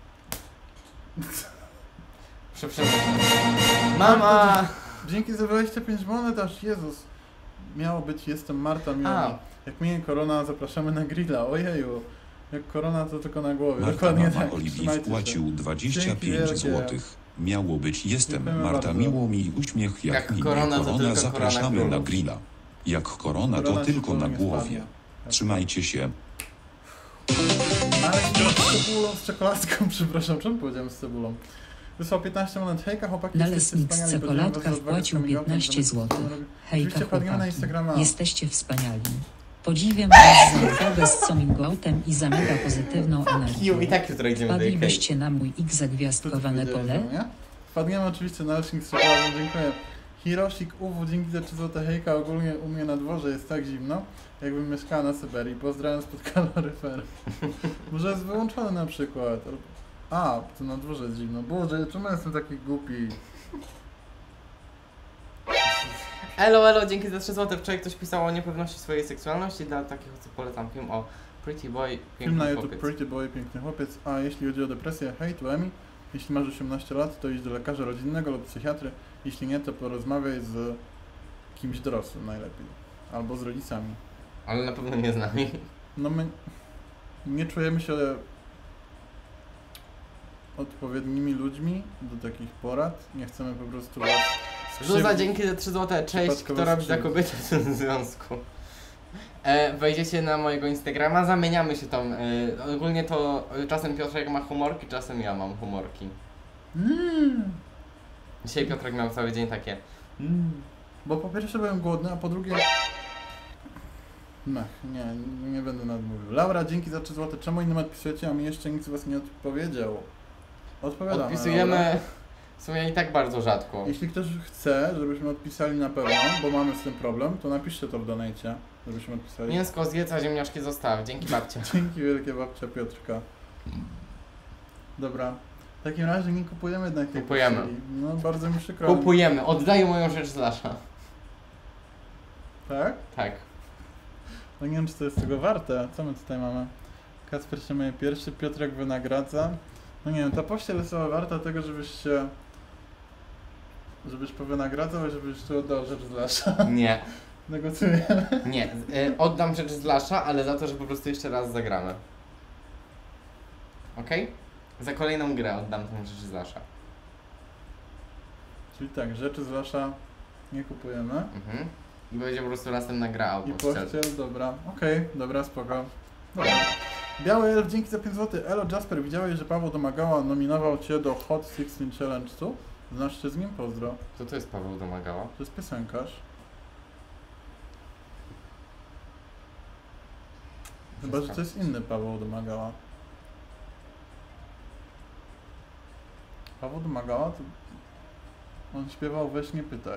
Przepraszam. Mama! Dzięki za dwadzieścia pięć monet, aż Jezus. Miało być, jestem Marta Miłomi. A. Jak minie korona, zapraszamy na grilla. Ojeju. Jak korona, to tylko na głowie. Marta Dokładnie mama tak. Oliwii Trzymajcie się. wpłacił dwadzieścia Dzięki pięć wielkie. złotych. Miało być jestem Dziękujemy Marta bardzo. miło mi uśmiech jak, Jak minie korona, to korona, tylko zapraszamy korona na królów. grilla. Jak korona, to Korona ci tylko na głowy nie głowie. spadnie. Trzymajcie się. Ale z cebulą, z czekoladką, przepraszam, czemu powiedziałem z cebulą? Wysłał piętnaście monet. Hejka, chłopaki, jesteście Nalesnik z wspaniali. Podziwiam was czekoladka za odwagę wpłacił z kamigałkiem, piętnaście za to, co złotych. robię. Hejka Oczywiście wpadniemy na chłopaki, Instagrama. jesteście wspaniali. Podziwiam was za odwagę z coming-outem i za mega pozytywną energię. I tak jutro idziemy do Ikei. Wpadlibyście na mój Co ty x-zagwiazdkowane powiedziałeś, pole? nie? Wpadniemy oczywiście na Nalesnik z czekoladą, dziękuję. Hirosik Uwu, dzięki za trzy złote. Hejka, ogólnie u mnie na dworze jest tak zimno, jakbym mieszkała na Syberii. Pozdrawiam spod kaloryfery. Może jest wyłączony na przykład. A, to na dworze jest zimno. Boże, czemu ja jestem taki głupi? Elo, elo, dzięki za trzy złote. Wczoraj ktoś pisał o niepewności swojej seksualności. Dla takich osób polecam film o Pretty Boy, Film na piękny YouTube chłopiec. Pretty Boy, piękny chłopiec. A jeśli chodzi o depresję, hej, tu Emi. Jeśli masz osiemnaście lat, to idź do lekarza rodzinnego lub psychiatry. Jeśli nie, to porozmawiaj z kimś dorosłym najlepiej. Albo z rodzicami. Ale na pewno nie z nami. No my nie czujemy się odpowiednimi ludźmi do takich porad. Nie chcemy po prostu was Zuza, skrzywdzić. dzięki za trzy złote. Cześć, Przypadkowo kto robi za skrzywdzić. kobietę w tym związku. E, wejdziecie na mojego Instagrama, zamieniamy się tam. E, ogólnie to e, czasem Piotrek ma humorki, czasem ja mam humorki. Mm. Dzisiaj Piotrek miał cały dzień takie. Mm. Bo po pierwsze byłem głodny, a po drugie... No, nie, nie będę nadmówił. Laura, dzięki za trzy złote. Czemu innym odpisujecie, a mi jeszcze nic was nie odpowiedział? Odpowiadamy. Odpisujemy Laura. w sumie i tak bardzo rzadko. Jeśli ktoś chce, żebyśmy odpisali na pewno, bo mamy z tym problem, to napiszcie to w donate, żebyśmy odpisali. Mięsko zjedz, a ziemniaczki zostaw. Dzięki babcia. Dzięki wielkie, babcia Piotrka. Dobra. W takim razie nie kupujemy jednak tej Kupujemy. koszuli. No, bardzo mi przykro. Kupujemy, oddaję moją rzecz z Lasza. Tak? Tak. No nie wiem, czy to jest tego warte. Co my tutaj mamy? Kacper się myje pierwszy, Piotrek wynagradza. No nie wiem, ta pościel jest chyba warta tego, żebyś się... żebyś powynagradzał i żebyś tu oddał rzecz z Lasza. Nie, Negocjujemy. nie. E, oddam rzecz z Lasza, ale za to, że po prostu jeszcze raz zagramy. Okej? Za kolejną grę oddam tą rzecz z Lasza. Czyli tak, rzeczy z Lasza nie kupujemy. Mhm. I będzie po prostu następna gra I auto. pościel, dobra. Okej, dobra, spoko. Dobra. Biały Elf, dzięki za pięć złotych. Elo Jasper, widziałeś, że Paweł Domagała nominował Cię do Hot sixteen Challenge, co? Znasz się z nim? Pozdro. Co to jest Paweł Domagała? To jest piosenkarz. Chyba, że to jest inny Paweł Domagała. Paweł Domagała to... On śpiewał Weź nie pytaj.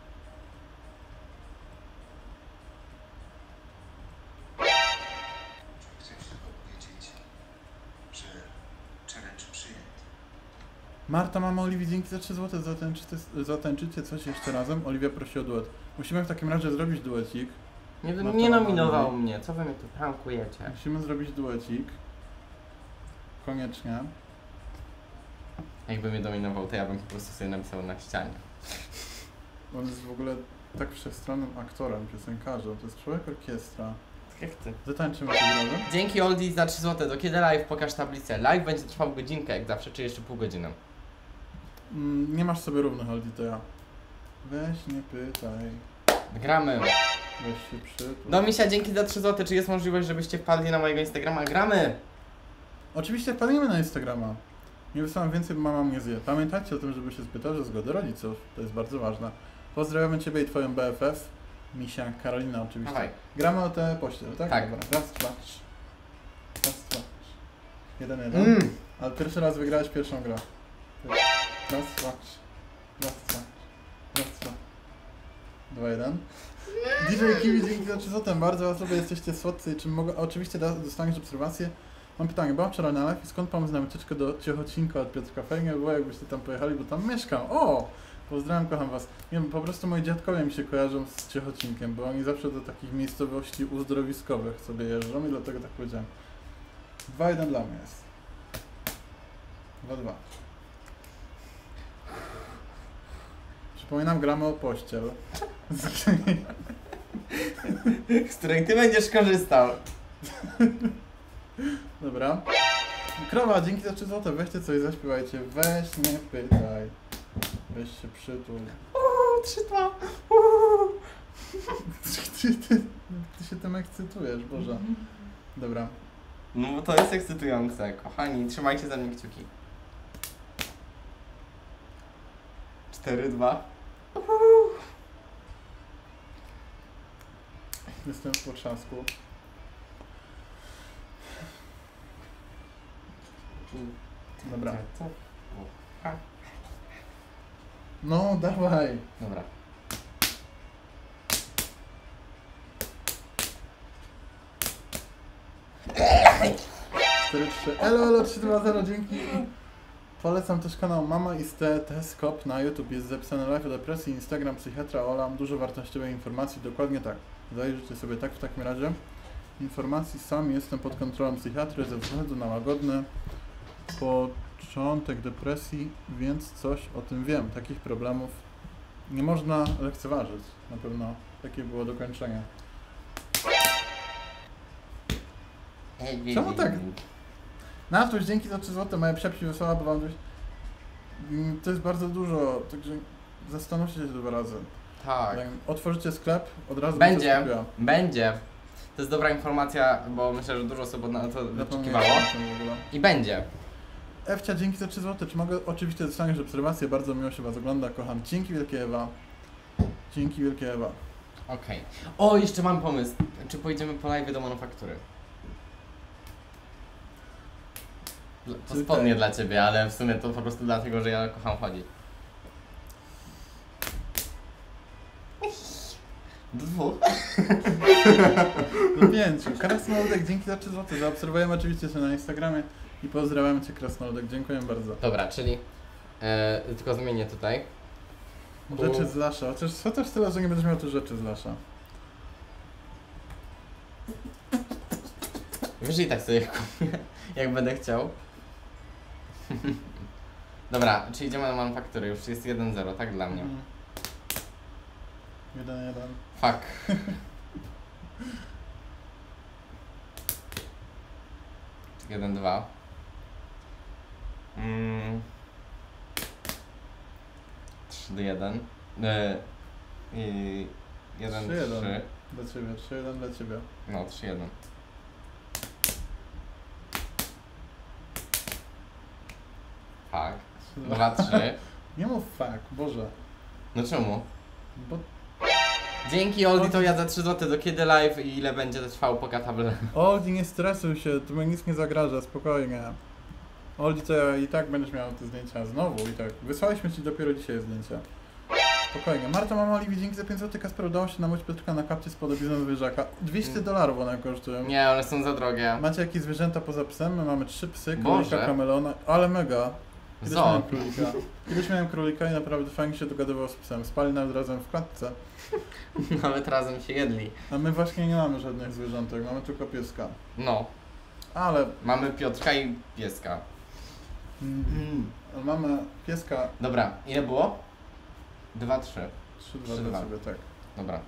Marta, mama Oliwii, dzięki za trzy złote. Zatańczycie, zatańczycie coś jeszcze razem? Oliwia prosi o duet. Musimy w takim razie zrobić duecik. Nie, No to nie mam nominował nadzieję. mnie, co wy mnie tu prankujecie? Musimy zrobić duecik. Koniecznie. Jakby mnie dominował, to ja bym po prostu sobie napisał na ścianie. On jest w ogóle tak wszechstronnym aktorem, piosenkarzem. To jest człowiek orkiestra. Tak jak ty. Zatańczymy sobie razem. Dzięki Oldie za trzy złote. Do kiedy live? Pokaż tablicę. Live będzie trwał godzinkę jak zawsze, czy jeszcze pół godziny. Mm, nie masz sobie równych, Aldi, to ja. Weź nie pytaj. Gramy. Weź się przytul. Domisia, dzięki za trzy złote. Czy jest możliwość, żebyście wpadli na mojego Instagrama? Gramy! Oczywiście wpadniemy na Instagrama. Nie wysyłam więcej, bo mama mnie zje. Pamiętajcie o tym, żeby się spytać o zgodę rodziców. To jest bardzo ważne. Pozdrawiamy Ciebie i Twoją B F F. Misia, Karolina oczywiście. Dawaj. Gramy o tę pościel, tak? Tak. Dobra. Raz, dwa, trzy. Raz, dwa, trzy. Jeden, jeden. Mm. Ale pierwszy raz wygrałeś pierwszą grę. Raz, dwa, trzy. Raz, dwa, trzy. Raz, dwa. Dwa, jeden. D J Kiwi, dzięki za trzy złote. Bardzo Was lubię, jesteście słodcy. Czy mogę... Oczywiście da- dostaniesz obserwację. Mam pytanie, byłam wczoraj na live i skąd pomysł na wycieczkę do Ciechocinka od Piotrka? Fajnie by było, jakbyście tam pojechali, bo tam mieszkam. O! Pozdrawiam, kocham was. Nie wiem, po prostu moi dziadkowie mi się kojarzą z Ciechocinkiem, bo oni zawsze do takich miejscowości uzdrowiskowych sobie jeżdżą i dlatego tak powiedziałem. dwa jeden dla mnie jest. dwa dwa. Przypominam, gramy o pościel. Z której ty będziesz korzystał. Dobra. Krowa, dzięki za trzy złote. Weźcie coś, zaśpiewajcie. Weź, nie pytaj. Weź się przytul. Uuu, trzy dwa. Ty, ty, ty się tym ekscytujesz, Boże. Dobra. No bo to jest ekscytujące. Kochani, trzymajcie za mnie kciuki. cztery dwa. Jestem w potrzasku. Dobra. Co? A, No, dawaj. dobra. cztery trzy. Elo, elo, trzy dwa zero, dzięki. Polecam też kanał Mama i Ste Teskop na YouTube. Jest zapisany live o depresji, Instagram, psychiatra Ola. Dużo wartościowej informacji, dokładnie tak. Zajrzyjcie sobie tak w takim razie. Informacji sam jestem pod kontrolą psychiatry ze względu na łagodny początek depresji, więc coś o tym wiem. Takich problemów nie można lekceważyć. Na pewno takie było dokończenie. Czemu tak? Natuś, dzięki za trzy złote, moja psia wesoła, bo wam dość... To jest bardzo dużo, także zastanówcie się dwa razy. Tak. Jak otworzycie sklep, od razu Będzie, by to będzie. To jest dobra informacja, bo myślę, że dużo osób na to wyczekiwało. I będzie. Ewcia, dzięki za trzy złote. Czy mogę oczywiście dostaniesz obserwację? Bardzo miło się was ogląda, kocham. Dzięki wielkie, Ewa. Dzięki wielkie, Ewa. Okej. O, jeszcze mam pomysł. Czy pojedziemy po live do manufaktury? Dla- To Czy spodnie tak? dla ciebie, ale w sumie to po prostu dlatego, że ja kocham chodzić. Do dwóch. Do pięciu. Krasnoludek, dzięki za trzy złote. Zaobserwujemy oczywiście się na Instagramie i pozdrawiamy cię, Krasnoludek. Dziękuję bardzo. Dobra, czyli e, tylko zmienię tutaj. Rzeczy z Lasza. Chociaż, chociaż tyle, że nie będziesz miał tu rzeczy z Lasza. Wiesz, i tak sobie kupię, jak będę chciał. Dobra, czy idziemy na manufakturę? Już jest jeden zero, tak dla mnie. Mm. Jeden, jeden. Fuck. jeden dwa. Mm. trzy do jeden. E, i jeden trzy jeden. trzy. Dla ciebie, trzy jeden dla ciebie. No, trzy jeden. Fuck. dwa trzy. Nie mów fuck, Boże. No czemu? Bo Dzięki Oldi, to ja za trzy złote. Do kiedy live i ile będzie trwał poka table? Oldi, nie stresuj się, tu mi nic nie zagraża, spokojnie. Oldi, to ja i tak będziesz miał te zdjęcia znowu i tak. Wysłaliśmy ci dopiero dzisiaj zdjęcia. Spokojnie. Marta Mama Oliwi, dzięki za pięć złotych. Kasper, udało się namówić Piotrka na kapcie z podobizną zwierzaka. dwieście dolarów one kosztują. Nie, one są za drogie. Macie jakieś zwierzęta poza psem? My mamy trzy psy, Boże. królika, kamelona, ale mega. Kiedyś Zo. miałem królika. Kiedyś miałem królika i naprawdę fajnie się dogadywał z psem. Spali nawet razem w klatce. Nawet razem się jedli. A my właśnie nie mamy żadnych zwierzątek, mamy tylko pieska. No, Ale mamy Piotrka i pieska. mm, ale mamy pieska Dobra, ile było? dwa trzy. trzy dwa trzy dla dwa. ciebie, tak. Dobra.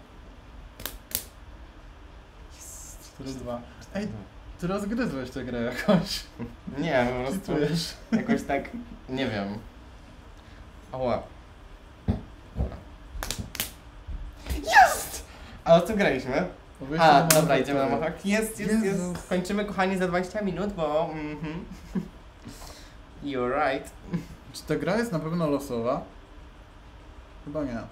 cztery dwa. Ej, ty rozgryzłeś tę grę jakoś. Nie, po prostu Czytujesz. jakoś tak, nie wiem. Oła. Dobra. Jest! A o co graliśmy? Wyjście A, do dobra, manufaktury. idziemy na machak. Jest, jest, jest. Jezus. Kończymy, kochani, za dwadzieścia minut, bo... Mhm. You're right. Czy ta gra jest na pewno losowa? Chyba nie.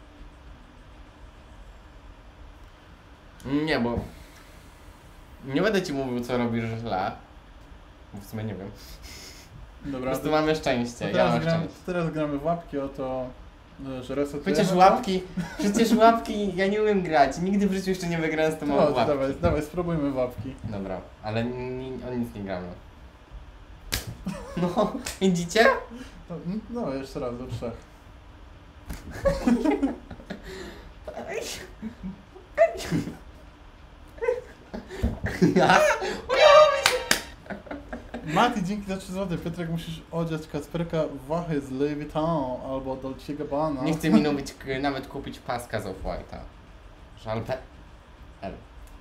Nie, bo... Nie będę ci mówił, co robisz źle. Bo w sumie nie wiem. Po Dobra, prostu to, mamy to szczęście, ja teraz, mam gramy, szczęście. teraz gramy w łapki o to, No, że resetujemy Przecież to? łapki, przecież łapki, ja nie umiem grać. Nigdy w życiu jeszcze nie wygrałem z tą No, łapki. dawaj, dawaj, spróbujmy łapki. Dobra, ale ni, o nic nie gramy. No, widzicie? No, no jeszcze raz, do trzech. Ja? Mati, dzięki za trzy złote. Piotrek, musisz odziać Kacperka Wachy z Louis Vuitton albo Dolce Gabbana. Nie chce mi nawet, nawet kupić paska z Off-White'a. Żal te... L.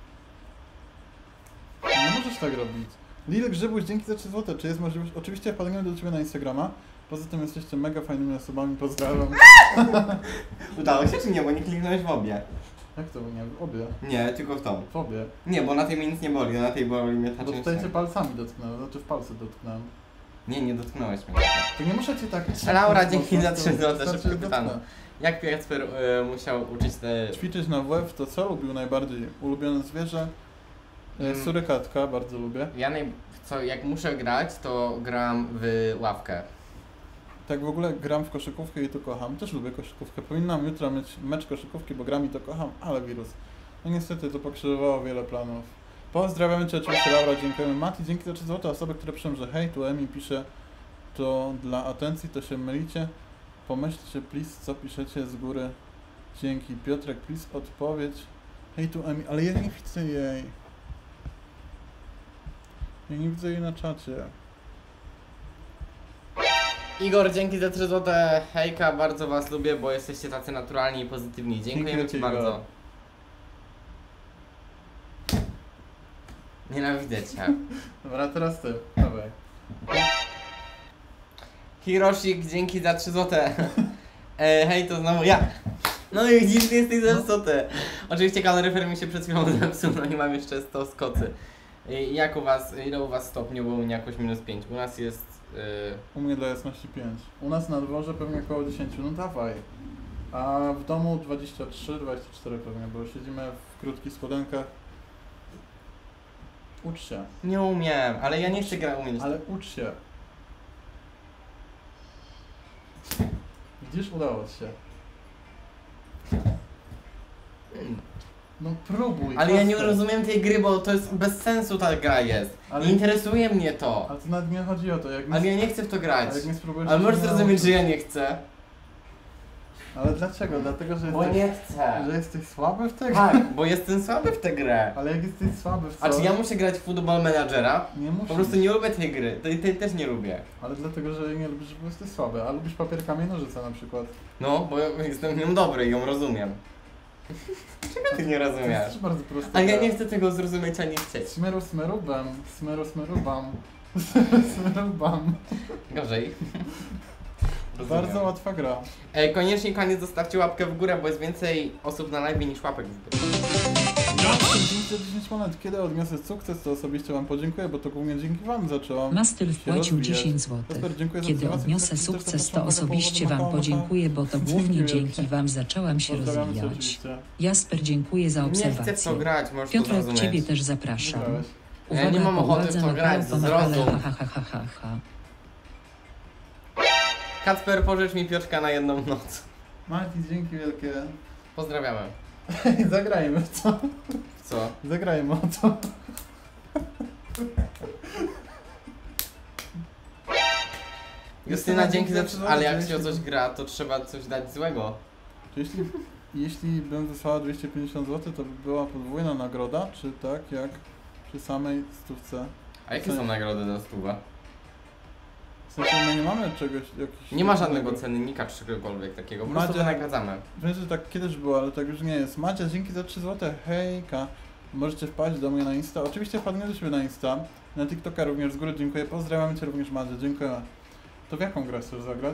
Nie możesz tak robić. Lil Grzybuś, dzięki za trzy złote. Czy jest możliwość? Oczywiście wpadniemy do Ciebie na Instagrama. Poza tym jesteście mega fajnymi osobami. Pozdrawiam. Udało się czy nie? Bo nie kliknąłeś w obie. Jak to nie? W obie. Nie, tylko w tą. W obie. Nie, bo na tej mnie nic nie boli, a na tej boli mnie ta Bo część. tutaj Cię palcami dotknąłem, znaczy w palce dotknąłem. Nie, nie dotknąłeś mnie. To nie muszę Cię tak... Laura, mocno, dzięki za to trzy złote, wystarczy, szybkie że pytanie. dotknę. Jak Kacper y, musiał uczyć te... Ćwiczyć na W F to co lubił najbardziej? Ulubione zwierzę? Mm. Mm. Surykatka, bardzo lubię. Ja naj... co, jak muszę grać, to gram w ławkę. Tak w ogóle gram w koszykówkę i to kocham. Też lubię koszykówkę. Powinnam jutro mieć mecz koszykówki, bo gram i to kocham, ale wirus. No niestety to pokrzyżowało wiele planów. Pozdrawiamy Cię oczywiście, Laura, dziękujemy. Mati, dzięki za trzy złote. Osoby, które piszą, że hej, tu Emi pisze, to dla atencji, to się mylicie. Pomyślcie, please, co piszecie z góry. Dzięki. Piotrek, please, odpowiedź. Hej, tu Emi, ale ja nie widzę jej. Ja nie widzę jej na czacie. Igor, dzięki za trzy złote. Hejka, bardzo was lubię, bo jesteście tacy naturalni i pozytywni. Dziękujemy Dziękuję ci ci, bardzo. Igor. Nienawidzę cię. Dobra, teraz ty. Dawaj. Hiroshik, dzięki za trzy złote. E, hej, to znowu ja. No i widzisz, jesteś zepsuty. Oczywiście kaloryfer mi się przed chwilą zepsuł, no i mam jeszcze sto skocy. I jak u was, ile u was stopni, bo u mnie jakoś minus pięć. U nas jest... Yy... U mnie dla jasności pięć. U nas na dworze pewnie około dziesięć. No dawaj. A w domu dwadzieścia trzy, dwadzieścia cztery pewnie, bo siedzimy w krótkich spodenkach. Ucz się. Nie umiem, ale ja nie chcę grać umieć. Ale ucz się. Widzisz? Udało ci się. No próbuj. Ale ja nie proste. rozumiem tej gry, bo to jest bez sensu ta gra jest. Ale- Nie interesuje mnie to. Ale to nawet nie chodzi o to. Jak nie, Ale ja nie chcę w to grać. ale jak nie spróbujesz... Ale to możesz nie zrozumieć, że nauczysz. ja nie chcę. Ale dlaczego? Dlatego, że Bo jesteś, nie chcę. że jesteś słaby w tę grę? Tak, bo jestem słaby w tę grę. Ale jak jesteś słaby w co? A czy ja muszę grać w Football Managera? Nie musisz. Po prostu nie lubię tej gry. Tej, tej też nie lubię. Ale dlatego, że nie lubisz, bo jesteś słaby. A lubisz papier, kamień, nożyce na przykład. No, bo ja jestem w nią dobry i ją rozumiem. Czego ty nie To rozumiesz? jest też bardzo proste. Ale ja nie chcę tego zrozumieć ani chcieć. Smeru smerubem, smeru smerubam, smerubam. Gorzej. Rozumiem. Bardzo łatwa gra. E, koniecznie koniec zostawcie łapkę w górę, bo jest więcej osób na live niż łapek w górę. dziewięćset dziesięć monet. Kiedy odniosę sukces, to osobiście Wam podziękuję, bo to głównie dzięki Wam zaczęłam. Mastyl się wpłacił rozwijać. dziesięć złotych. Kasper, dziękuję za Kiedy obserwację. odniosę Też sukces, zapraszam to was do osobiście połowy Wam Makao, podziękuję, bo to Dzięki głównie wielkie. dzięki Wam zaczęłam się Pozdrawiam Cię rozwijać. oczywiście. Jasper, dziękuję za Nie chcę w to obserwację. grać, możesz to Piotrek, zrozumieć. Ciebie też zapraszam. Wygrałeś. Ja nie mam ochoty w to grać, zrozum. Ha, ha, ha, ha, ha, ha. Kacper, pożycz mi Piotrka na jedną noc. Mati, dzięki wielkie. Pozdrawiamy. Zagrajmy w co? Co? Zagrajmy o to. Justyna, dzięki za... za Ale jak się o jeśli- coś gra, to trzeba coś dać złego. To jeśli, jeśli bym wysłała dwieście pięćdziesiąt złotych, to by była podwójna nagroda, czy tak jak przy samej stówce? A jakie są nagrody za stówę? W sensie my nie mamy czegoś, jakiś... Nie ma żadnego cennika czy czegokolwiek takiego, po prostu Macie- wynagradzamy. Wiem, że tak kiedyś było, ale tak już nie jest. Macia, dzięki za trzy złote, hejka. Możecie wpaść do mnie na Insta. Oczywiście wpadnę do siebie na Insta. Na TikToka również z góry dziękuję. Pozdrawiam Cię również, Macie, dziękuję. To w jaką grę chcesz zagrać?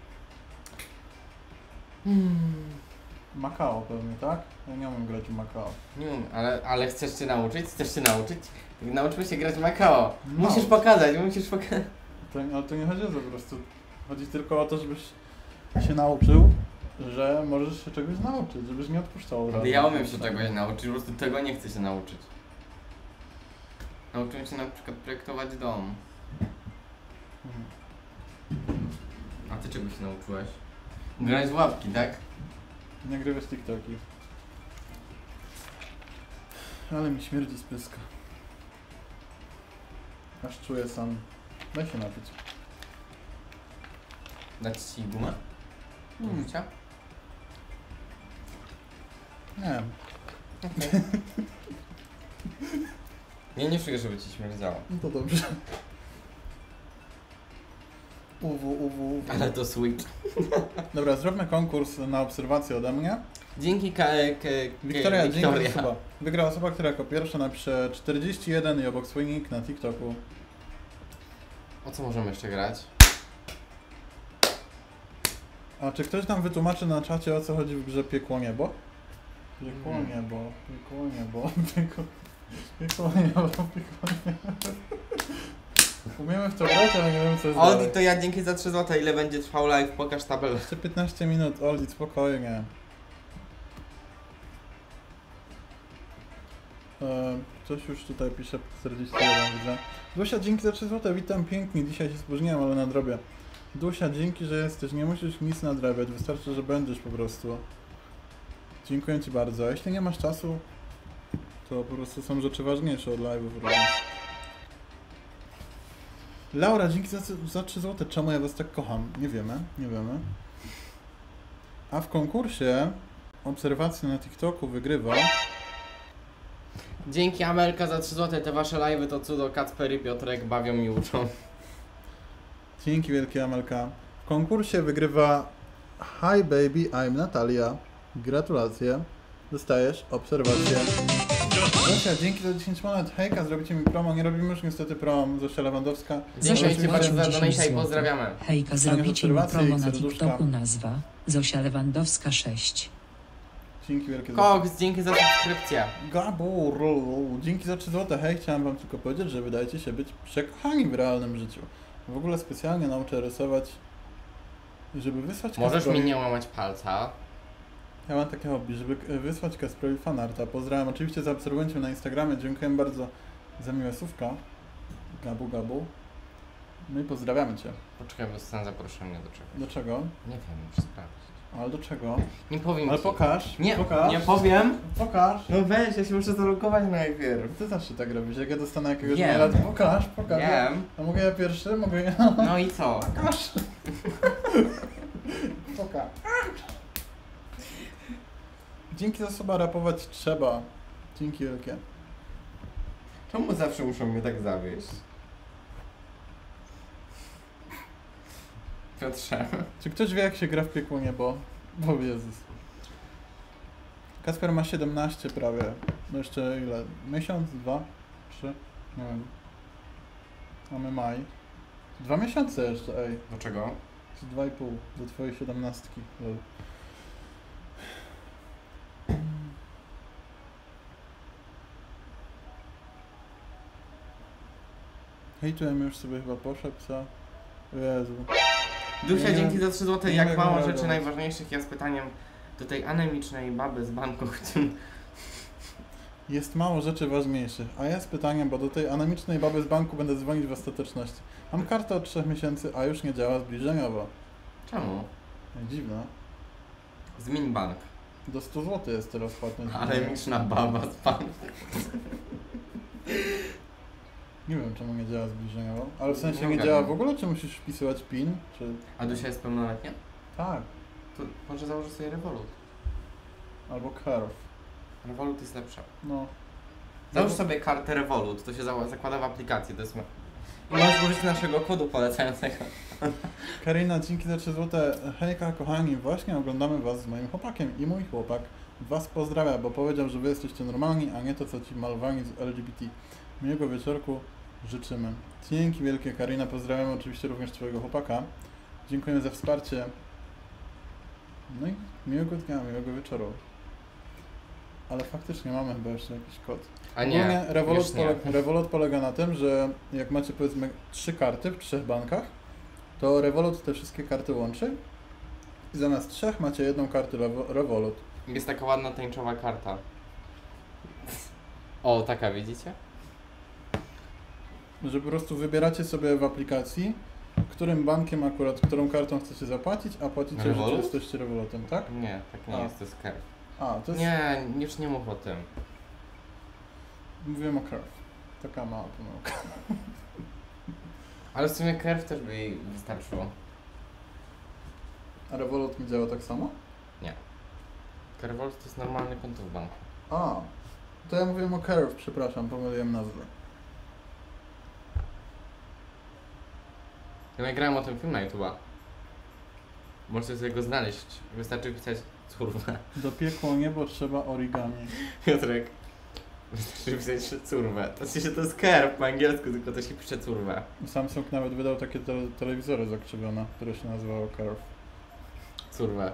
Hmm. Makao pewnie, tak? Ja nie umiem grać w Makao. Nie wiem, ale, ale chcesz się nauczyć? Chcesz się nauczyć? Nauczmy się grać w Makao. No. Musisz pokazać, musisz pokazać. To, ale to nie chodzi o to po prostu. Chodzi tylko o to, żebyś się nauczył, że możesz się czegoś nauczyć, żebyś nie odpuszczał od razu. Ja umiem się czegoś nauczyć, po prostu tego nie chcę się nauczyć. Nauczyłem się na przykład projektować dom. Mhm. A ty czego się nauczyłeś? Grać w łapki, tak? Nagrywasz TikToki. Ale mi śmierdzi z pyska. Aż czuję sam. Daj się napić. Dać ci gumę? Do Mm. rzucia? Nie. Okay. Nie, nie czuję, żeby ci śmierdziało. No to dobrze. Uwu, uwu, uwu. Ale to sweet. Dobra, zróbmy konkurs na obserwację ode mnie. Dzięki ka ka Wiktoria, dzięki za Wiktoria. suba. Wygra osoba, która jako pierwsza napisze czterdzieści jeden i obok swój nick na TikToku. O co możemy jeszcze grać? A czy ktoś nam wytłumaczy na czacie, o co chodzi w grze Piekło Niebo? Piekło Mm. Niebo, Piekło Niebo, Piekło, piekło Niebo, Piekło Niebo. Umiemy w to grać, ale nie wiemy co jest Oldi, dalej. to ja dzięki za trzy złote. Ile będzie trwał live? Pokaż tabelę. Jeszcze piętnaście minut, Oldi, spokojnie. E, Ktoś już tutaj pisze czterdzieści jeden, widzę. Dusia, dzięki za trzy złote, witam pięknie, dzisiaj się spóźniłem, ale nadrobię. Dusia, dzięki, że jesteś, nie musisz nic nadrabiać, wystarczy, że będziesz po prostu. Dziękuję Ci bardzo, a jeśli nie masz czasu, to po prostu są rzeczy ważniejsze od live'ów również. Laura, dzięki za, za trzy złote, czemu ja Was tak kocham? Nie wiemy, nie wiemy. A w konkursie obserwacji na TikToku wygrywa... Dzięki Amelka za trzy złote. Te wasze live'y to cudo. Kacper i Piotrek bawią i uczą. Dzięki wielkie Amelka. W konkursie wygrywa Hi baby, I'm Natalia. Gratulacje. Dostajesz obserwację. Zosia, dzięki za dziesięć monet. Hejka, zrobicie mi promo. Nie robimy już niestety prom. Zosia Lewandowska. Dziękuję Ci bardzo za dziesięć donata i złotych. pozdrawiamy. Hejka, zrobicie mi obserwacje i promo na serduszka. TikToku, nazwa Zosia Lewandowska sześć. Dzięki wielkie Zosia. Koks, dzięki za subskrypcję. Gabur, dzięki za trzy złote. Hej, chciałem Wam tylko powiedzieć, że wydajecie się być przekochani w realnym życiu. W ogóle specjalnie nauczę rysować, żeby wysłać Możesz Kasprowi... mi nie łamać palca. Ja mam takie hobby, żeby k- wysłać Kasprowi fanarta. Pozdrawiam oczywiście, zaobserwujcie mnie na Instagramie. Dziękuję bardzo za miłe słówka. Gabu, gabu. No i pozdrawiamy Cię. Poczekaj, bo dostanę zaproszenie do czegoś. Do czego? Nie wiem, muszę sprawdzić. Ale do czego? Nie powiem Ale ci. pokaż. Nie, pokaż. nie powiem. Pokaż. No weź, ja się muszę zalogować najpierw. Ty zawsze tak robisz. Jak ja dostanę jakiegoś Wiem. maila, to pokaż, pokaż. Wiem. A mogę ja pierwszy? Mogę ja? No i co? Pokaż. Pokaż. Dzięki za słowa rapować trzeba. Dzięki wielkie. Czemu zawsze muszą mnie tak zawieść? Piotrze. Czy ktoś wie, jak się gra w Piekło Niebo? Bo Jezus. Kasper ma siedemnaście prawie. No jeszcze ile? Miesiąc? Dwa? Trzy? Nie wiem. Mamy maj. Dwa miesiące jeszcze, ej. Dlaczego? Z dwa i pół do twojej siedemnastki. Lol. Hejtujemy już sobie chyba poszepsa. O Jezu. Dusia, Nie dzięki wiem. za trzy złote. Nie Jak wiem, mało jak rzeczy reagować. najważniejszych, ja z pytaniem do tej anemicznej baby z banku, którym... Jest mało rzeczy ważniejszych, a ja z pytaniem, bo do tej anemicznej baby z banku będę dzwonić w ostateczności. Mam kartę od trzech miesięcy, a już nie działa zbliżeniowo. Czemu? Ej, dziwne. Zmień bank. Do stu złotych jest teraz płatność. Anemiczna baba z banku. Nie wiem, czemu nie działa zbliżeniowo. Ale w sensie Nie nie ogarniam. działa w ogóle, czy musisz wpisywać PIN, czy... A Dusia jest pełnoletnia? Tak. To może założę sobie Revolut. Albo Curve. Revolut jest lepsza. No. Załóż sobie kartę Revolut, to się za- zakłada w aplikacji, to jest... I możesz użyć naszego kodu polecającego. Karina, dzięki za trzy złote. Hejka, kochani, właśnie oglądamy was z moim chłopakiem i mój chłopak was pozdrawia, bo powiedział, że wy jesteście normalni, a nie to, co ci malowani z L G B T. Miłego wieczorku życzymy. Dzięki wielkie, Karina, pozdrawiamy oczywiście również twojego chłopaka. Dziękujemy za wsparcie. No i miłego dnia, miłego wieczoru. Ale faktycznie mamy chyba jeszcze jakiś kod. A Ogólnie nie, Revolut, już nie. pole- Revolut polega na tym, że jak macie powiedzmy trzy karty w trzech bankach, to Revolut te wszystkie karty łączy i zamiast trzech macie jedną kartę Revo- Revolut. Jest taka ładna tęczowa karta. O, taka widzicie? Że po prostu wybieracie sobie w aplikacji którym bankiem akurat, którą kartą chcecie zapłacić, a płacicie, że Revolut? jesteście Revolutem, tak? Nie, tak nie A. jest, to jest Curve. A, to jest... Nie, już nie mów o tym. Mówiłem o Curve. Taka mała pomyłka. Ale w sumie Curve też by jej wystarczyło. A Revolut mi działa tak samo? Curvevolt to jest normalny konto w banku. A, to ja mówiłem o Curve, przepraszam, pomyliłem nazwę. Ja nagrałem o tym film na YouTube'a. Możecie sobie go znaleźć. Wystarczy wpisać curwę. Do piekło niebo trzeba origami. Piotrek. Wystarczy wpisać curwę. To się to jest Curve po angielsku, tylko to się pisze curwę. Samsung nawet wydał takie tele telewizory zakrzywione, które się nazywało Curve. Curwę.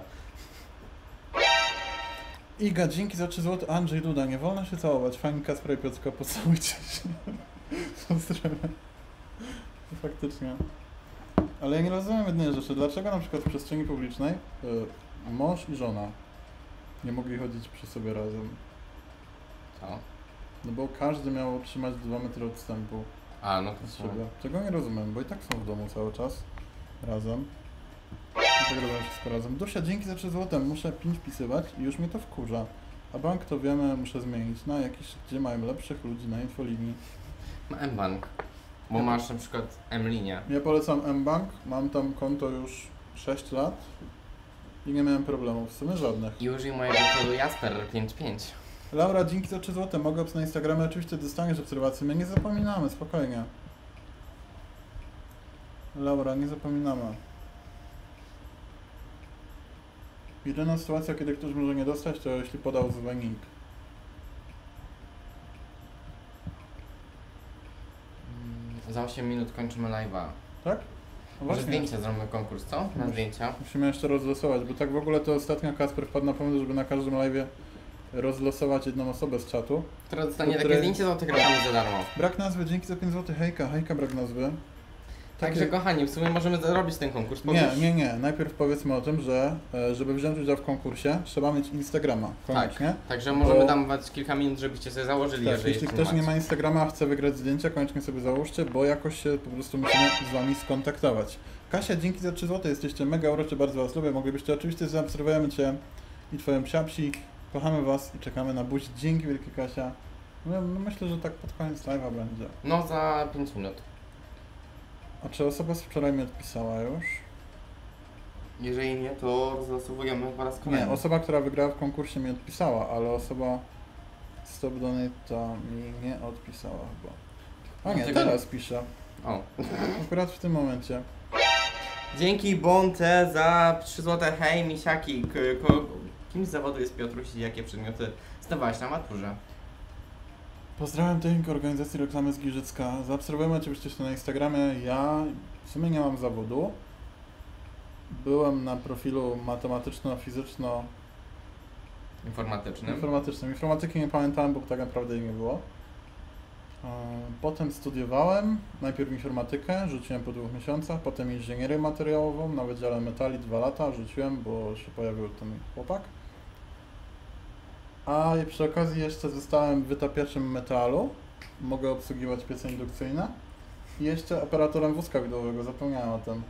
Iga, dzięki za trzy złote. Andrzej Duda, nie wolno się całować. Fani Kacpra i Piotrka, pocałujcie się. Pozdrawiam. Faktycznie. Ale ja nie rozumiem jednej rzeczy. Dlaczego na przykład w przestrzeni publicznej y, mąż i żona nie mogli chodzić przy sobie razem? Co? No bo każdy miał trzymać dwa metry odstępu A, no to od są. siebie. Tego nie rozumiem, bo i tak są w domu cały czas. Razem. I tak robią wszystko razem. Dusia, dzięki za trzy złote. Muszę pięć wpisywać i już mnie to wkurza. A bank to wiemy, muszę zmienić na jakiś, gdzie mają lepszych ludzi na infolinii. Ma M-Bank. Bo masz na przykład M-linię. Ja polecam M-Bank, mam tam konto już sześć lat i nie miałem problemów, w sumie żadnych. I użyj mojego kodu Jasper pięć pięć. Laura, dzięki za trzy złote. Mogę na Instagramie, oczywiście dostaniesz obserwacje. My nie zapominamy, spokojnie. Laura, nie zapominamy. Jedyna sytuacja, kiedy ktoś może nie dostać, to jeśli podał zły link. Za osiem minut kończymy live'a. Tak? No Może właśnie. zdjęcia zrobimy konkurs, co? Na zdjęcia. Musimy jeszcze rozlosować, bo tak w ogóle to ostatnio Kacper wpadł na pomysł, żeby na każdym live'ie rozlosować jedną osobę z czatu. Która dostanie Które- takie zdjęcie z autografami za darmo. Brak nazwy, dzięki za pięć złotych. Hejka, hejka, brak nazwy. Także Takie- kochani, w sumie możemy zrobić ten konkurs. Nie, Powiesz- nie, nie. Najpierw powiedzmy o tym, że e, żeby wziąć udział w konkursie, trzeba mieć Instagrama. Koniecznie. Także możemy Bo- tam dać kilka minut, żebyście sobie założyli, Tak, jeżeli jeśli jeszcze ktoś nie macie. ma Instagrama, a chce wygrać zdjęcia, koniecznie sobie załóżcie, bo jakoś się po prostu musimy z wami skontaktować. Kasia, dzięki za trzy złote, jesteście mega uroczy, bardzo was lubię. Moglibyście oczywiście zaobserwujemy cię i twoją psiapsi. Kochamy was i czekamy na buź. Dzięki wielkie, Kasia. No, no myślę, że tak pod koniec live'a będzie. No za pięć minut. A czy osoba z wczoraj mi odpisała już? Jeżeli nie, to rozlosowujemy po raz kolejny. Nie, osoba, która wygrała w konkursie mi odpisała, ale osoba Stop Donate mi nie odpisała chyba. A nie, Dlatego- teraz pisze. O. Akurat w tym momencie. Dzięki Bonte za trzy złote. Hej, misiaki. K- ko- kim z zawodu jest Piotruś i jakie przedmioty zdawałeś na maturze? Pozdrawiam technikę organizacji reklamy z Giżycka. Zaobserwujemy oczywiście się na Instagramie. Ja w sumie nie mam zawodu. Byłem na profilu matematyczno-fizyczno Informatycznym. informatycznym. Informatyki nie pamiętałem, bo tak naprawdę jej nie było. E, Potem studiowałem, najpierw informatykę, rzuciłem po dwóch miesiącach, potem inżynierię materiałową na Wydziale Metali dwa lata, rzuciłem, bo się pojawił ten chłopak. A i przy okazji jeszcze zostałem wytapiaczem metalu, mogę obsługiwać piece indukcyjne i jeszcze operatorem wózka widłowego, zapomniałem o tym.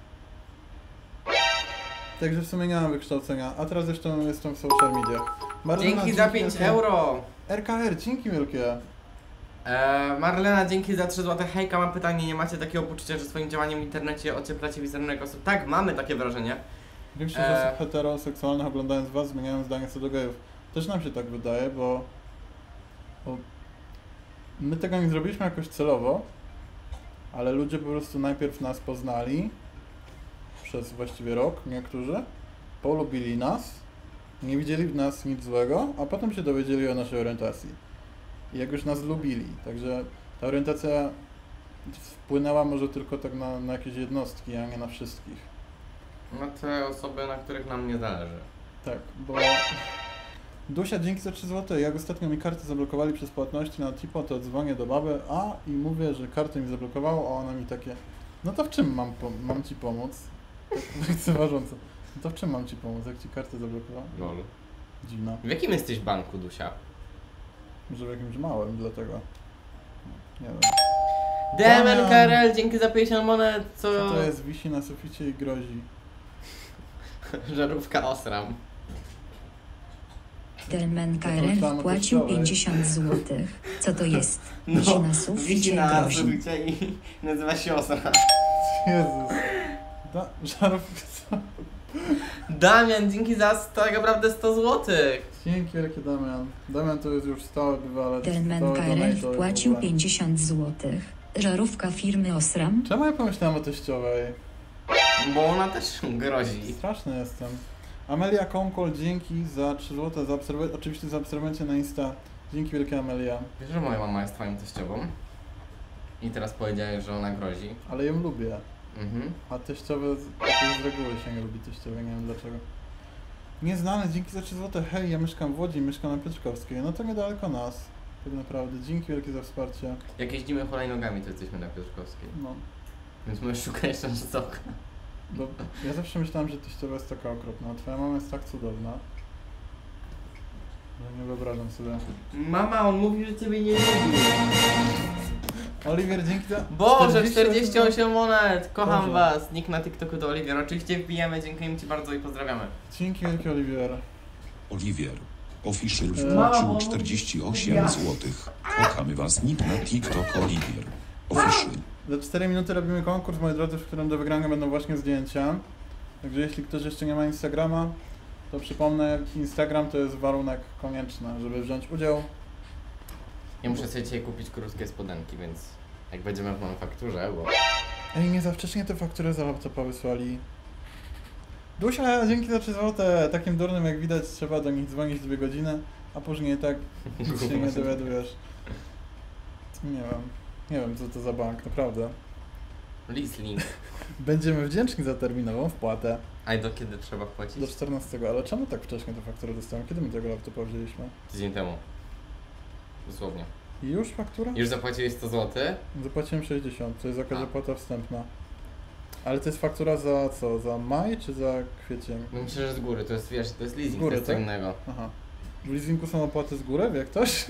Także w sumie nie mam wykształcenia, a teraz jeszcze jestem w social mediach. Marlena, Dzięki za pięć wielkie. euro. R K R, dzięki wielkie. Eee, Marlena, dzięki za trzy złote. Hejka, mam pytanie, nie macie takiego poczucia, że swoim działaniem w internecie ocieplacie wizerunek osób? Tak, mamy takie wrażenie. Większość Eee. osób heteroseksualnych oglądając was zmieniają zdanie co do gejów. Też nam się tak wydaje, bo, bo my tego nie zrobiliśmy jakoś celowo, ale ludzie po prostu najpierw nas poznali przez właściwie rok, niektórzy, polubili nas, nie widzieli w nas nic złego, a potem się dowiedzieli o naszej orientacji. I jak już nas lubili, także ta orientacja wpłynęła może tylko tak na, na jakieś jednostki, a nie na wszystkich. Na te osoby, na których nam nie zależy. Tak, bo... Dusia, dzięki za trzy złote. Jak ostatnio mi karty zablokowali przez płatności na Tipo, to dzwonię do baby, a i mówię, że kartę mi zablokowało, a ona mi takie, no to w czym mam, po- mam ci pomóc? Tak lekceważąco. No to w czym mam ci pomóc, jak ci kartę zablokowało? Lol. Dziwna. W jakim jesteś banku, Dusia? Może w jakimś małym, dlatego. Nie wiem. Damian Karel, dzięki za pięćdziesiąt monet, co... Co to jest? Wisi na suficie i grozi. Żarówka osram. Delmen K R L Zapraszamy wpłacił teściowej. pięćdziesiąt złotych. Co to jest? No, Wisi na wisi suficie na grozi. suficie i nazywa się osram. Jezus. Da, żarówka. Damian, dzięki za tak naprawdę sto złotych. Dzięki wielkie Damian. Damian to jest już stały bywalec. Delmen stały K R L donator w wpłacił ogóle. pięćdziesiąt złotych. Żarówka firmy Osram. Czemu ja pomyślałem o teściowej? Bo ona też grozi. Straszny jestem. Amelia Konkol, dzięki za trzy złote, za obserw- oczywiście za obserwację na Insta. Dzięki wielkie Amelia. Wiesz, że moja mama jest twoją teściową? I teraz powiedziałeś, że ona grozi. Ale ją lubię. Mhm. A teściowe z, jakoś z reguły się nie lubi teściowe, nie wiem dlaczego. Nieznany, dzięki za trzy złote. Hej, ja mieszkam w Łodzi, mieszkam na Piotrkowskiej. No to niedaleko nas. Tak naprawdę. Dzięki wielkie za wsparcie. Jak jeździmy hulajnogami, to jesteśmy na Piotrkowskiej. No. Więc możesz szukać jeszcze soka. Bo ja zawsze myślałem, że teściowa jest taka okropna, a twoja mama jest tak cudowna, że nie wyobrażam sobie. Mama, on mówi, że ciebie nie lubi. Oliwier, dzięki za... Boże, czterdzieści osiem monet! Kocham Boże. was! Nick na TikToku to Oliwier. Oczywiście wbijemy, dziękujemy ci bardzo i pozdrawiamy. Dzięki wielkie Oliwier. Oliwier. Official Mama, wpłacił czterdzieści osiem złotych. Kochamy was, nick na TikTok Oliwier. Official. Za cztery minuty robimy konkurs, moi drodzy, w którym do wygrania będą właśnie zdjęcia. Także jeśli ktoś jeszcze nie ma Instagrama, to przypomnę, Instagram to jest warunek konieczny, żeby wziąć udział. Ja muszę sobie dzisiaj kupić krótkie spodenki, więc jak będziemy w manufakturze, bo... Ej, nie za wcześnie te faktury za laptopa wysłali. Dusia, dzięki za trzy złote. Takim durnym jak widać trzeba do nich dzwonić dwie godziny, a później tak nic się nie dowiadujesz. Nie wiem. Nie wiem co to za bank, naprawdę. Leasing. Będziemy wdzięczni za terminową wpłatę A i do kiedy trzeba wpłacić? do czternastego, ale czemu tak wcześnie te faktury dostałem? Kiedy my tego laptopa wzięliśmy? Tydzień temu. Dosłownie. I już faktura? Już zapłaciłeś sto złotych? Zapłaciłem sześćdziesiąt, to jest jakaś A. opłata wstępna. Ale to jest faktura za co? Za maj czy za kwiecień? No myślę, że z góry, to jest, wiesz, to jest leasing, Z góry, to jest co tak? innego. Aha. W leasingu są opłaty z góry, wie ktoś?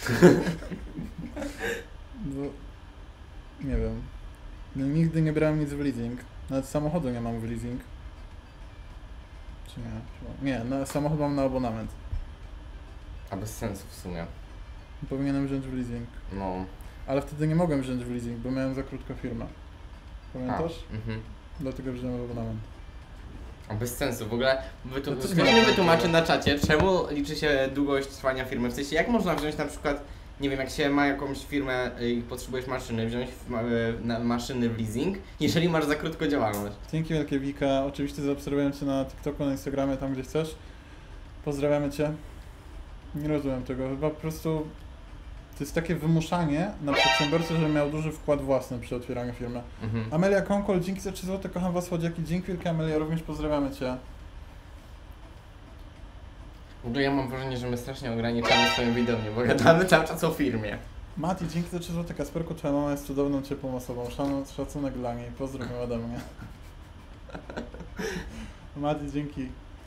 Bo... Nie wiem. No, nigdy nie brałem nic w leasing. Nawet samochodu nie mam w leasing. Czy nie? Chyba- Nie, na, samochód mam na abonament. A bez sensu w sumie. Powinienem wziąć w leasing. No. Ale wtedy nie mogłem wziąć w leasing, bo miałem za krótką firmę. A, Pamiętasz? mhm. Dlatego wziąłem abonament. A bez sensu, w ogóle wytu- To co ktoś mi nie ma wytłumaczy takiego? na czacie, czemu liczy się długość trwania firmy. W sensie, jak można wziąć na przykład, nie wiem, jak się ma jakąś firmę i potrzebujesz maszyny, wziąć w, ma, na maszyny w leasing, jeżeli masz za krótko działalność. Dzięki wielkie Wika. Oczywiście zaobserwuję Cię na TikToku, na Instagramie, tam gdzie chcesz. Pozdrawiamy Cię. Nie rozumiem tego. Chyba po prostu to jest takie wymuszanie na przedsiębiorcę, żeby miał duży wkład własny przy otwieraniu firmy. Mhm. Amelia Konkol, dzięki za trzy złote, kocham Was słodziaki. Dzięki wielkie Amelia, również pozdrawiamy Cię. W ogóle ja mam wrażenie, że my strasznie ograniczamy swoją widownię, bo gadamy cały czas o firmie. Mati, dzięki za trzy złote, Kasperku, Twoja mama jest cudowną, ciepłą osobą. Szan, szacunek dla niej. Pozdrowiam ode mnie. Mati, dzięki.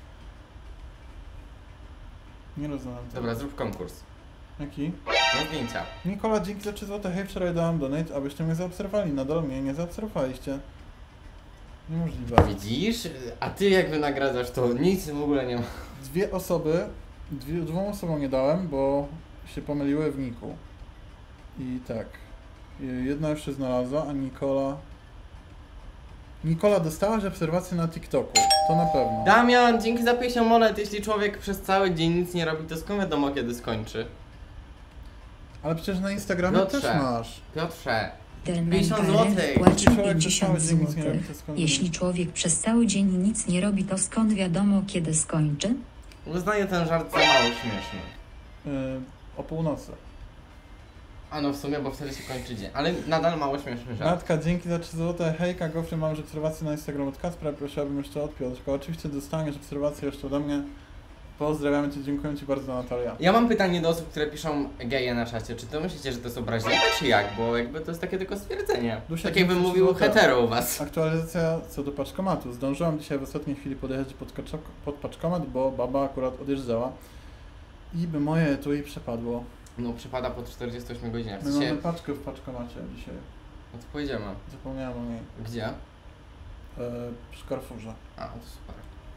Nie rozumiem tego. Dobra, zrób konkurs. Jaki? No zdjęcia. Nikola, dzięki za trzy złote. Hej, wczoraj dałam donate, abyście mnie zaobserwowali. Nadal mnie nie zaobserwowaliście. Niemożliwe. Widzisz? A ty jak wynagradzasz, to nic w ogóle nie ma. Dwie osoby, dwie, dwóm osobom nie dałem, bo się pomyliły w niku. I tak. I jedna już się znalazła, a Nikola... Nikola, dostałaś obserwację na TikToku. To na pewno. Damian, dzięki za pięćdziesiąt monet. Jeśli człowiek przez cały dzień nic nie robi, to skąd wiadomo kiedy skończy? Ale przecież na Instagramie Piotrze. też masz. Piotrze, Delmen pięćdziesiąt K R L złotych. wpłacił Człowiek pięćdziesiąt przez cały dzień nic nie robi, złotych. to skąd Jeśli człowiek przez cały dzień nic nie robi, to skąd wiadomo, kiedy skończy? uznaję ten żart za mało śmieszny. Yy, o północy. A no w sumie, bo wtedy się kończy dzień, ale nadal mało śmieszny żart. Natka, dzięki za trzy złote. Hejka, Gofry, mam już obserwację na Instagram od Kacpra, prosiłabym jeszcze od Piotrka. Oczywiście dostaniesz obserwację jeszcze ode mnie. Pozdrawiamy Cię, dziękuję Ci bardzo, Natalia. Ja mam pytanie do osób, które piszą geje na czacie. Czy to myślicie, że to jest obraźliwe, czy jak? Bo jakby to jest takie tylko stwierdzenie. Dusia, Tak jakbym dzięki mówił za złote. hetero u was. Aktualizacja co do paczkomatu. Zdążyłam dzisiaj w ostatniej chwili podjechać pod, kaczok, pod paczkomat, bo baba akurat odjeżdżała. I by moje etui przepadło. No przypada po czterdziestu ośmiu godzinach. W My sensie, mamy paczkę w paczkomacie dzisiaj. No to pojedziemy. Zapomniałem o niej. Gdzie? E, przy Carrefourze. A, no to super.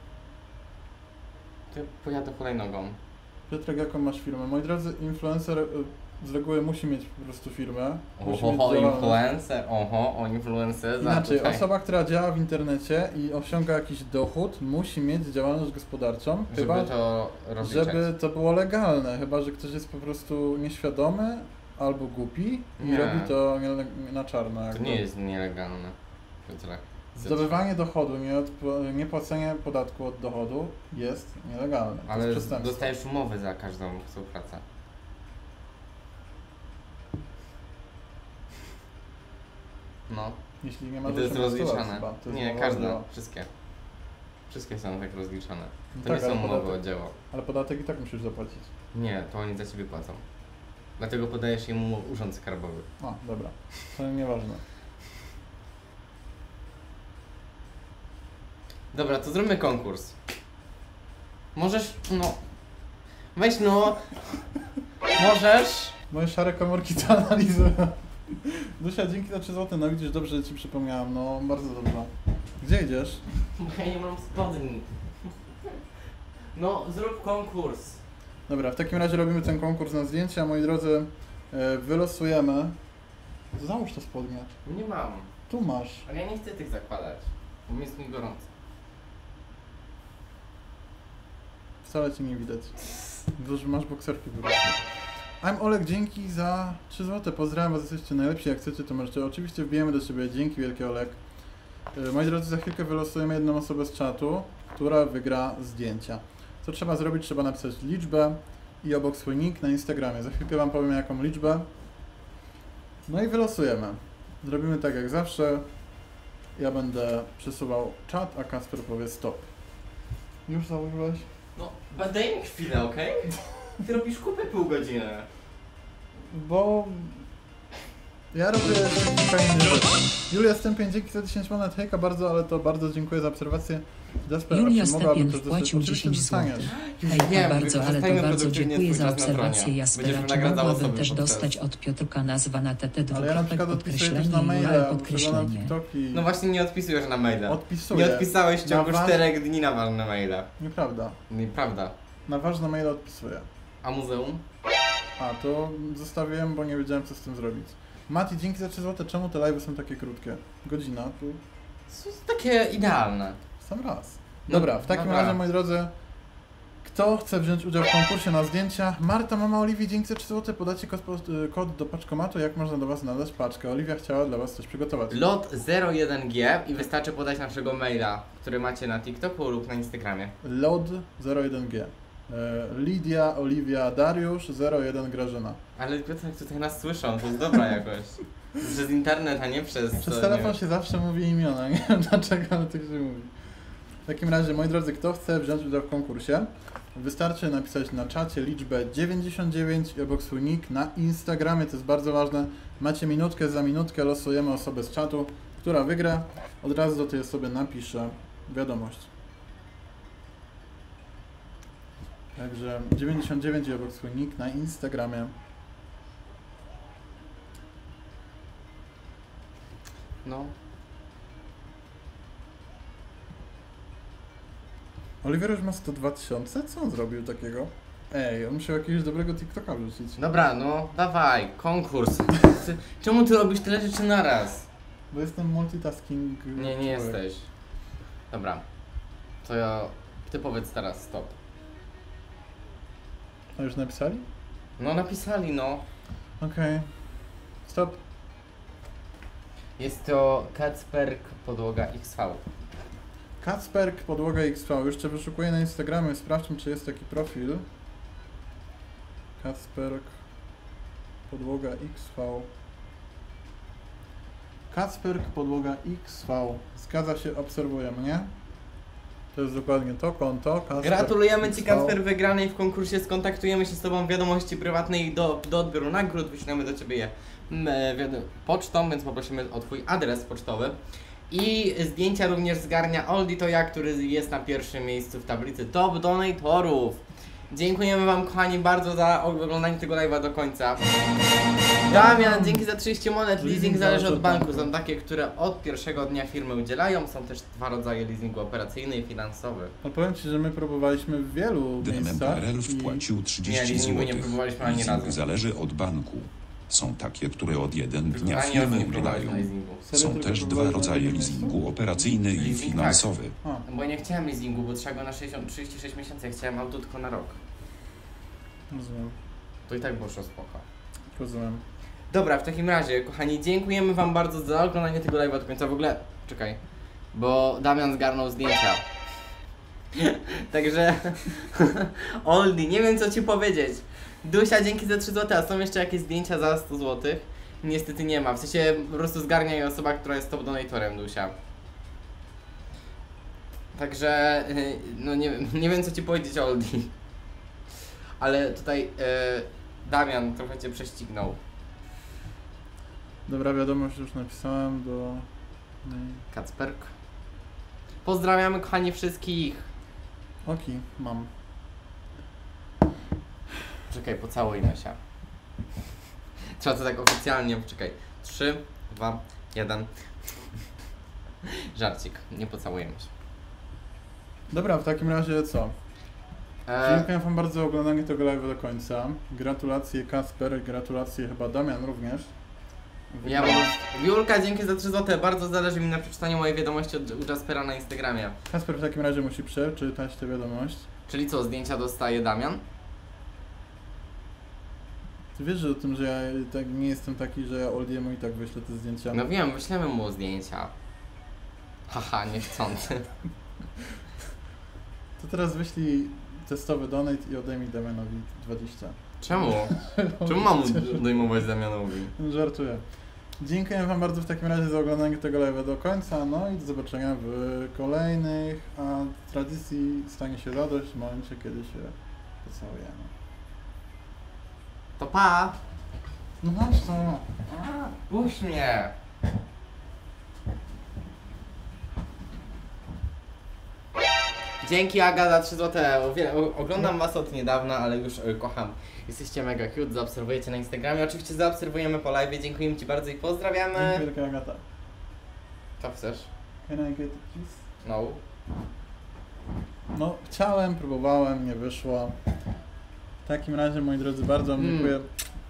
To ja pojadę hulajnogą. Piotrek, jaką masz firmę? Moi drodzy, influencer y, z reguły musi mieć po prostu firmę. Musi mieć Oho, działalność. influencer, oho, o influencerze. Inaczej, tutaj. osoba, która działa w internecie i osiąga jakiś dochód, musi mieć działalność gospodarczą, Żeby chyba, to rozliczać. żeby to było legalne. Chyba że ktoś jest po prostu nieświadomy albo głupi i Nie. robi to nie- na czarno. To Jakby. nie jest nielegalne. Piotrek. Zdobywanie dochodu, nieodpo- niepłacenie podatku od dochodu jest nielegalne. To Ale jest przestępstwo. dostajesz umowy za każdą współpracę. No. Jeśli nie ma I to jest osiemnastu lat rozliczane. chyba, to jest Nie, mowa każda. o dzieło. Wszystkie. Wszystkie są tak rozliczane. No To tak, nie są ale umowy podatek- o dzieło. Ale podatek i tak musisz zapłacić. Nie, to oni za ciebie płacą. Dlatego podajesz im urząd skarbowy. A, dobra. To nieważne. Dobra, to zróbmy konkurs. Możesz, no... Weź no... Możesz... Moje szare komórki to analizują. Dusia, dzięki za trzy złote. No widzisz, dobrze ci przypomniałam. No, bardzo dobrze. Gdzie idziesz? Bo ja nie mam spodni. No, zrób konkurs. Dobra, w takim razie robimy ten konkurs na zdjęcia. Moi drodzy, e, wylosujemy. Załóż to spodnie. Nie mam. Tu masz. Ale ja nie chcę tych zakładać. Bo mi jest mi gorąco. Wcale ci nie widać. Bo że masz bokserki po prostu. I'm Olek, dzięki za trzy złote. Pozdrawiam was, jesteście najlepsi. Jak chcecie, to możecie. Oczywiście wbijemy do siebie. Dzięki wielkie, Olek. E, Moi drodzy, za chwilkę wylosujemy jedną osobę z czatu, która wygra zdjęcia. Co trzeba zrobić? Trzeba napisać liczbę i obok swój nick na Instagramie. Za chwilkę wam powiem, jaką liczbę. No i wylosujemy. Zrobimy tak jak zawsze. Ja będę przesuwał czat, a Kasper powie stop. Już założyłeś? No, daj mi chwilę, okej? Ty robisz kupę pół godziny. Bo ja robię kilka innych rzeczy. Julia Stępień, dzięki za dziesięć monet. Hejka bardzo, ale to bardzo dziękuję za obserwację. Desper, Julia a czy mogłaby Stępień też dostać? wpłacił Oczywiście dziesięć dostaniesz. złotych. Już Hejka wiem, bardzo, ale to wykorzystajmy bardzo produktywnie dziękuję swój za czas na tronie. obserwację Jaspera. Będziesz Czy wynagradzała mogłabym sobie też podczas- dostać od Piotrka nazwa na T T Ale ja na dwukropek przykład odpisuję też podkreślenie na Julia maile, przeglądam podkreślenie. TikToki. No właśnie nie odpisujesz na maile. Odpisuję. Nie odpisałeś w ciągu Na was- czterech dni na ważne maile. Nieprawda. Nieprawda. Na ważne maile odpisuję. A muzeum? A, to zostawiłem, bo nie wiedziałem co z tym zrobić. Mati, dzięki za trzy złote. Czemu te live'y są takie krótkie? Godzina, tu To jest takie idealne. sam raz. No, Dobra, w takim dobra. razie, moi drodzy, kto chce wziąć udział w konkursie na zdjęcia? Marta, mama Oliwii, dzięki za trzy złote. Podacie kod, kod do paczkomatu, jak można do was nadać paczkę. Oliwia chciała dla was coś przygotować. Lot zero jeden G i wystarczy podać naszego maila, który macie na TikToku lub na Instagramie. Lod zero jeden G. E, Lidia, Oliwia, Dariusz, zero jeden Grażyna. Ale Piotrek, tutaj nas słyszą, to jest dobra jakość. Przez internet, a nie przez... Przez co, telefon nie się zawsze mówi imiona, nie wiem dlaczego, ale tak się mówi. W takim razie, moi drodzy, kto chce wziąć udział w konkursie, wystarczy napisać na czacie liczbę dziewięćdziesiąt dziewięć i obok swój nick na Instagramie, to jest bardzo ważne. Macie minutkę, za minutkę losujemy osobę z czatu, która wygra. Od razu do tej osoby napiszę wiadomość. Także dziewięćdziesiąt dziewięć i obok swój nick na Instagramie. No. Oliver już ma sto dwa tysiące? Co on zrobił takiego? Ej, on musiał jakiegoś dobrego TikToka wrzucić. Dobra, no, dawaj, konkurs. Ty, czemu ty robisz tyle rzeczy naraz? Bo jestem multitasking. Nie, nie człowiek. jesteś. Dobra. To ja... Ty powiedz teraz stop. A już napisali? No napisali, no. Okej. Stop. Jest to Kacperk podłoga X V. Kacperk, podłoga X V. Jeszcze wyszukuję na Instagramie, sprawdźmy czy jest taki profil. Kacperk, podłoga X V. Kacperk, podłoga X V. Zgadza się, obserwuję mnie. To jest dokładnie to konto. Kacperk Gratulujemy Ci, X V. Kacper, wygranej w konkursie. Skontaktujemy się z Tobą w wiadomości prywatnej do, do odbioru nagród. Wyślemy do Ciebie je mm, wiado- pocztą, więc poprosimy o Twój adres pocztowy. I zdjęcia również zgarnia Oldi Toja, który jest na pierwszym miejscu w tablicy Top Donatorów. Dziękujemy Wam, kochani, bardzo za oglądanie tego live'a do końca. Damian, dzięki za trzydzieści monet. Leasing Leasing zależy od banku. Są takie, które od pierwszego dnia firmy udzielają. Są też dwa rodzaje leasingu, operacyjny i finansowy. No powiem Ci, że my próbowaliśmy w wielu miejscach DMMPRL i wpłacił Nie, trzydzieści leasingu nie złotych. próbowaliśmy ani Leasing razu. zależy od banku. Są takie, które od jeden dnia Ani razu firmy nie próbowaliśmy udzielają. leasingu. Serio, Są tylko też dwa próbowaliśmy rodzaje w jednym leasingu, miejscu? operacyjny i Leasing, tak. finansowy. A, Bo ja nie chciałem leasingu, bo trzeba go na sześćdziesiąt, trzydzieści sześć miesięcy. Ja chciałem auto tylko na rok. rozumiem, To i tak poszło spoko. rozumiem. Dobra, w takim razie, kochani, dziękujemy wam bardzo za oglądanie tego live'a do końca. W ogóle, czekaj, bo Damian zgarnął zdjęcia. Także, Oldie, nie wiem co ci powiedzieć. Dusia, dzięki za trzy złote, a są jeszcze jakieś zdjęcia za sto złotych? Niestety nie ma, w sensie po prostu zgarnia je osoba, która jest top donatorem, Dusia. Także, y, no nie wiem, nie wiem co ci powiedzieć, Oldie. Ale tutaj y, Damian trochę cię prześcignął. Dobra, wiadomość już napisałem do... Kacperk. Pozdrawiamy kochani wszystkich. Oki, mam. Czekaj, pocałujmy się. Trzeba to tak oficjalnie, poczekaj. trzy, dwa, jeden. Żarcik, nie pocałujemy się. Dobra, w takim razie co? Eee, Dziękuję Wam bardzo za oglądanie tego live'a do końca. Gratulacje Kasper, gratulacje chyba Damian również. ja mam... Julka, dzięki za trzy złote. Bardzo zależy mi na przeczytaniu mojej wiadomości od u Jaspera na Instagramie. Kasper w takim razie musi przeczytać tę wiadomość. Czyli co, zdjęcia dostaje Damian? Ty wiesz, że o tym, że ja tak nie jestem taki, że ja Oldiemu i tak wyślę te zdjęcia. No wiem, wyślemy mu zdjęcia. Haha, niechcący. To teraz wyślij testowy donate i odejmij Damianowi dwadzieścia. Czemu? Czemu mam dojmować Damianowi? Żartuję. Dziękuję Wam bardzo w takim razie za oglądanie tego live'a do końca, no i do zobaczenia w kolejnych, a tradycji stanie się radość w momencie, kiedy się pocałujemy. To pa! No chodź to. Puść mnie! Dzięki Aga za trzy złote. O wiele- o- Oglądam was od niedawna, ale już y, kocham. Jesteście mega cute, zaobserwujecie na Instagramie. Oczywiście zaobserwujemy po live. Dziękujemy ci bardzo i pozdrawiamy. Dziękuję, taka Agata. Co chcesz? Can I get it, please? No. No, chciałem, próbowałem, nie wyszło. W takim razie, moi drodzy, bardzo Wam Mm. dziękuję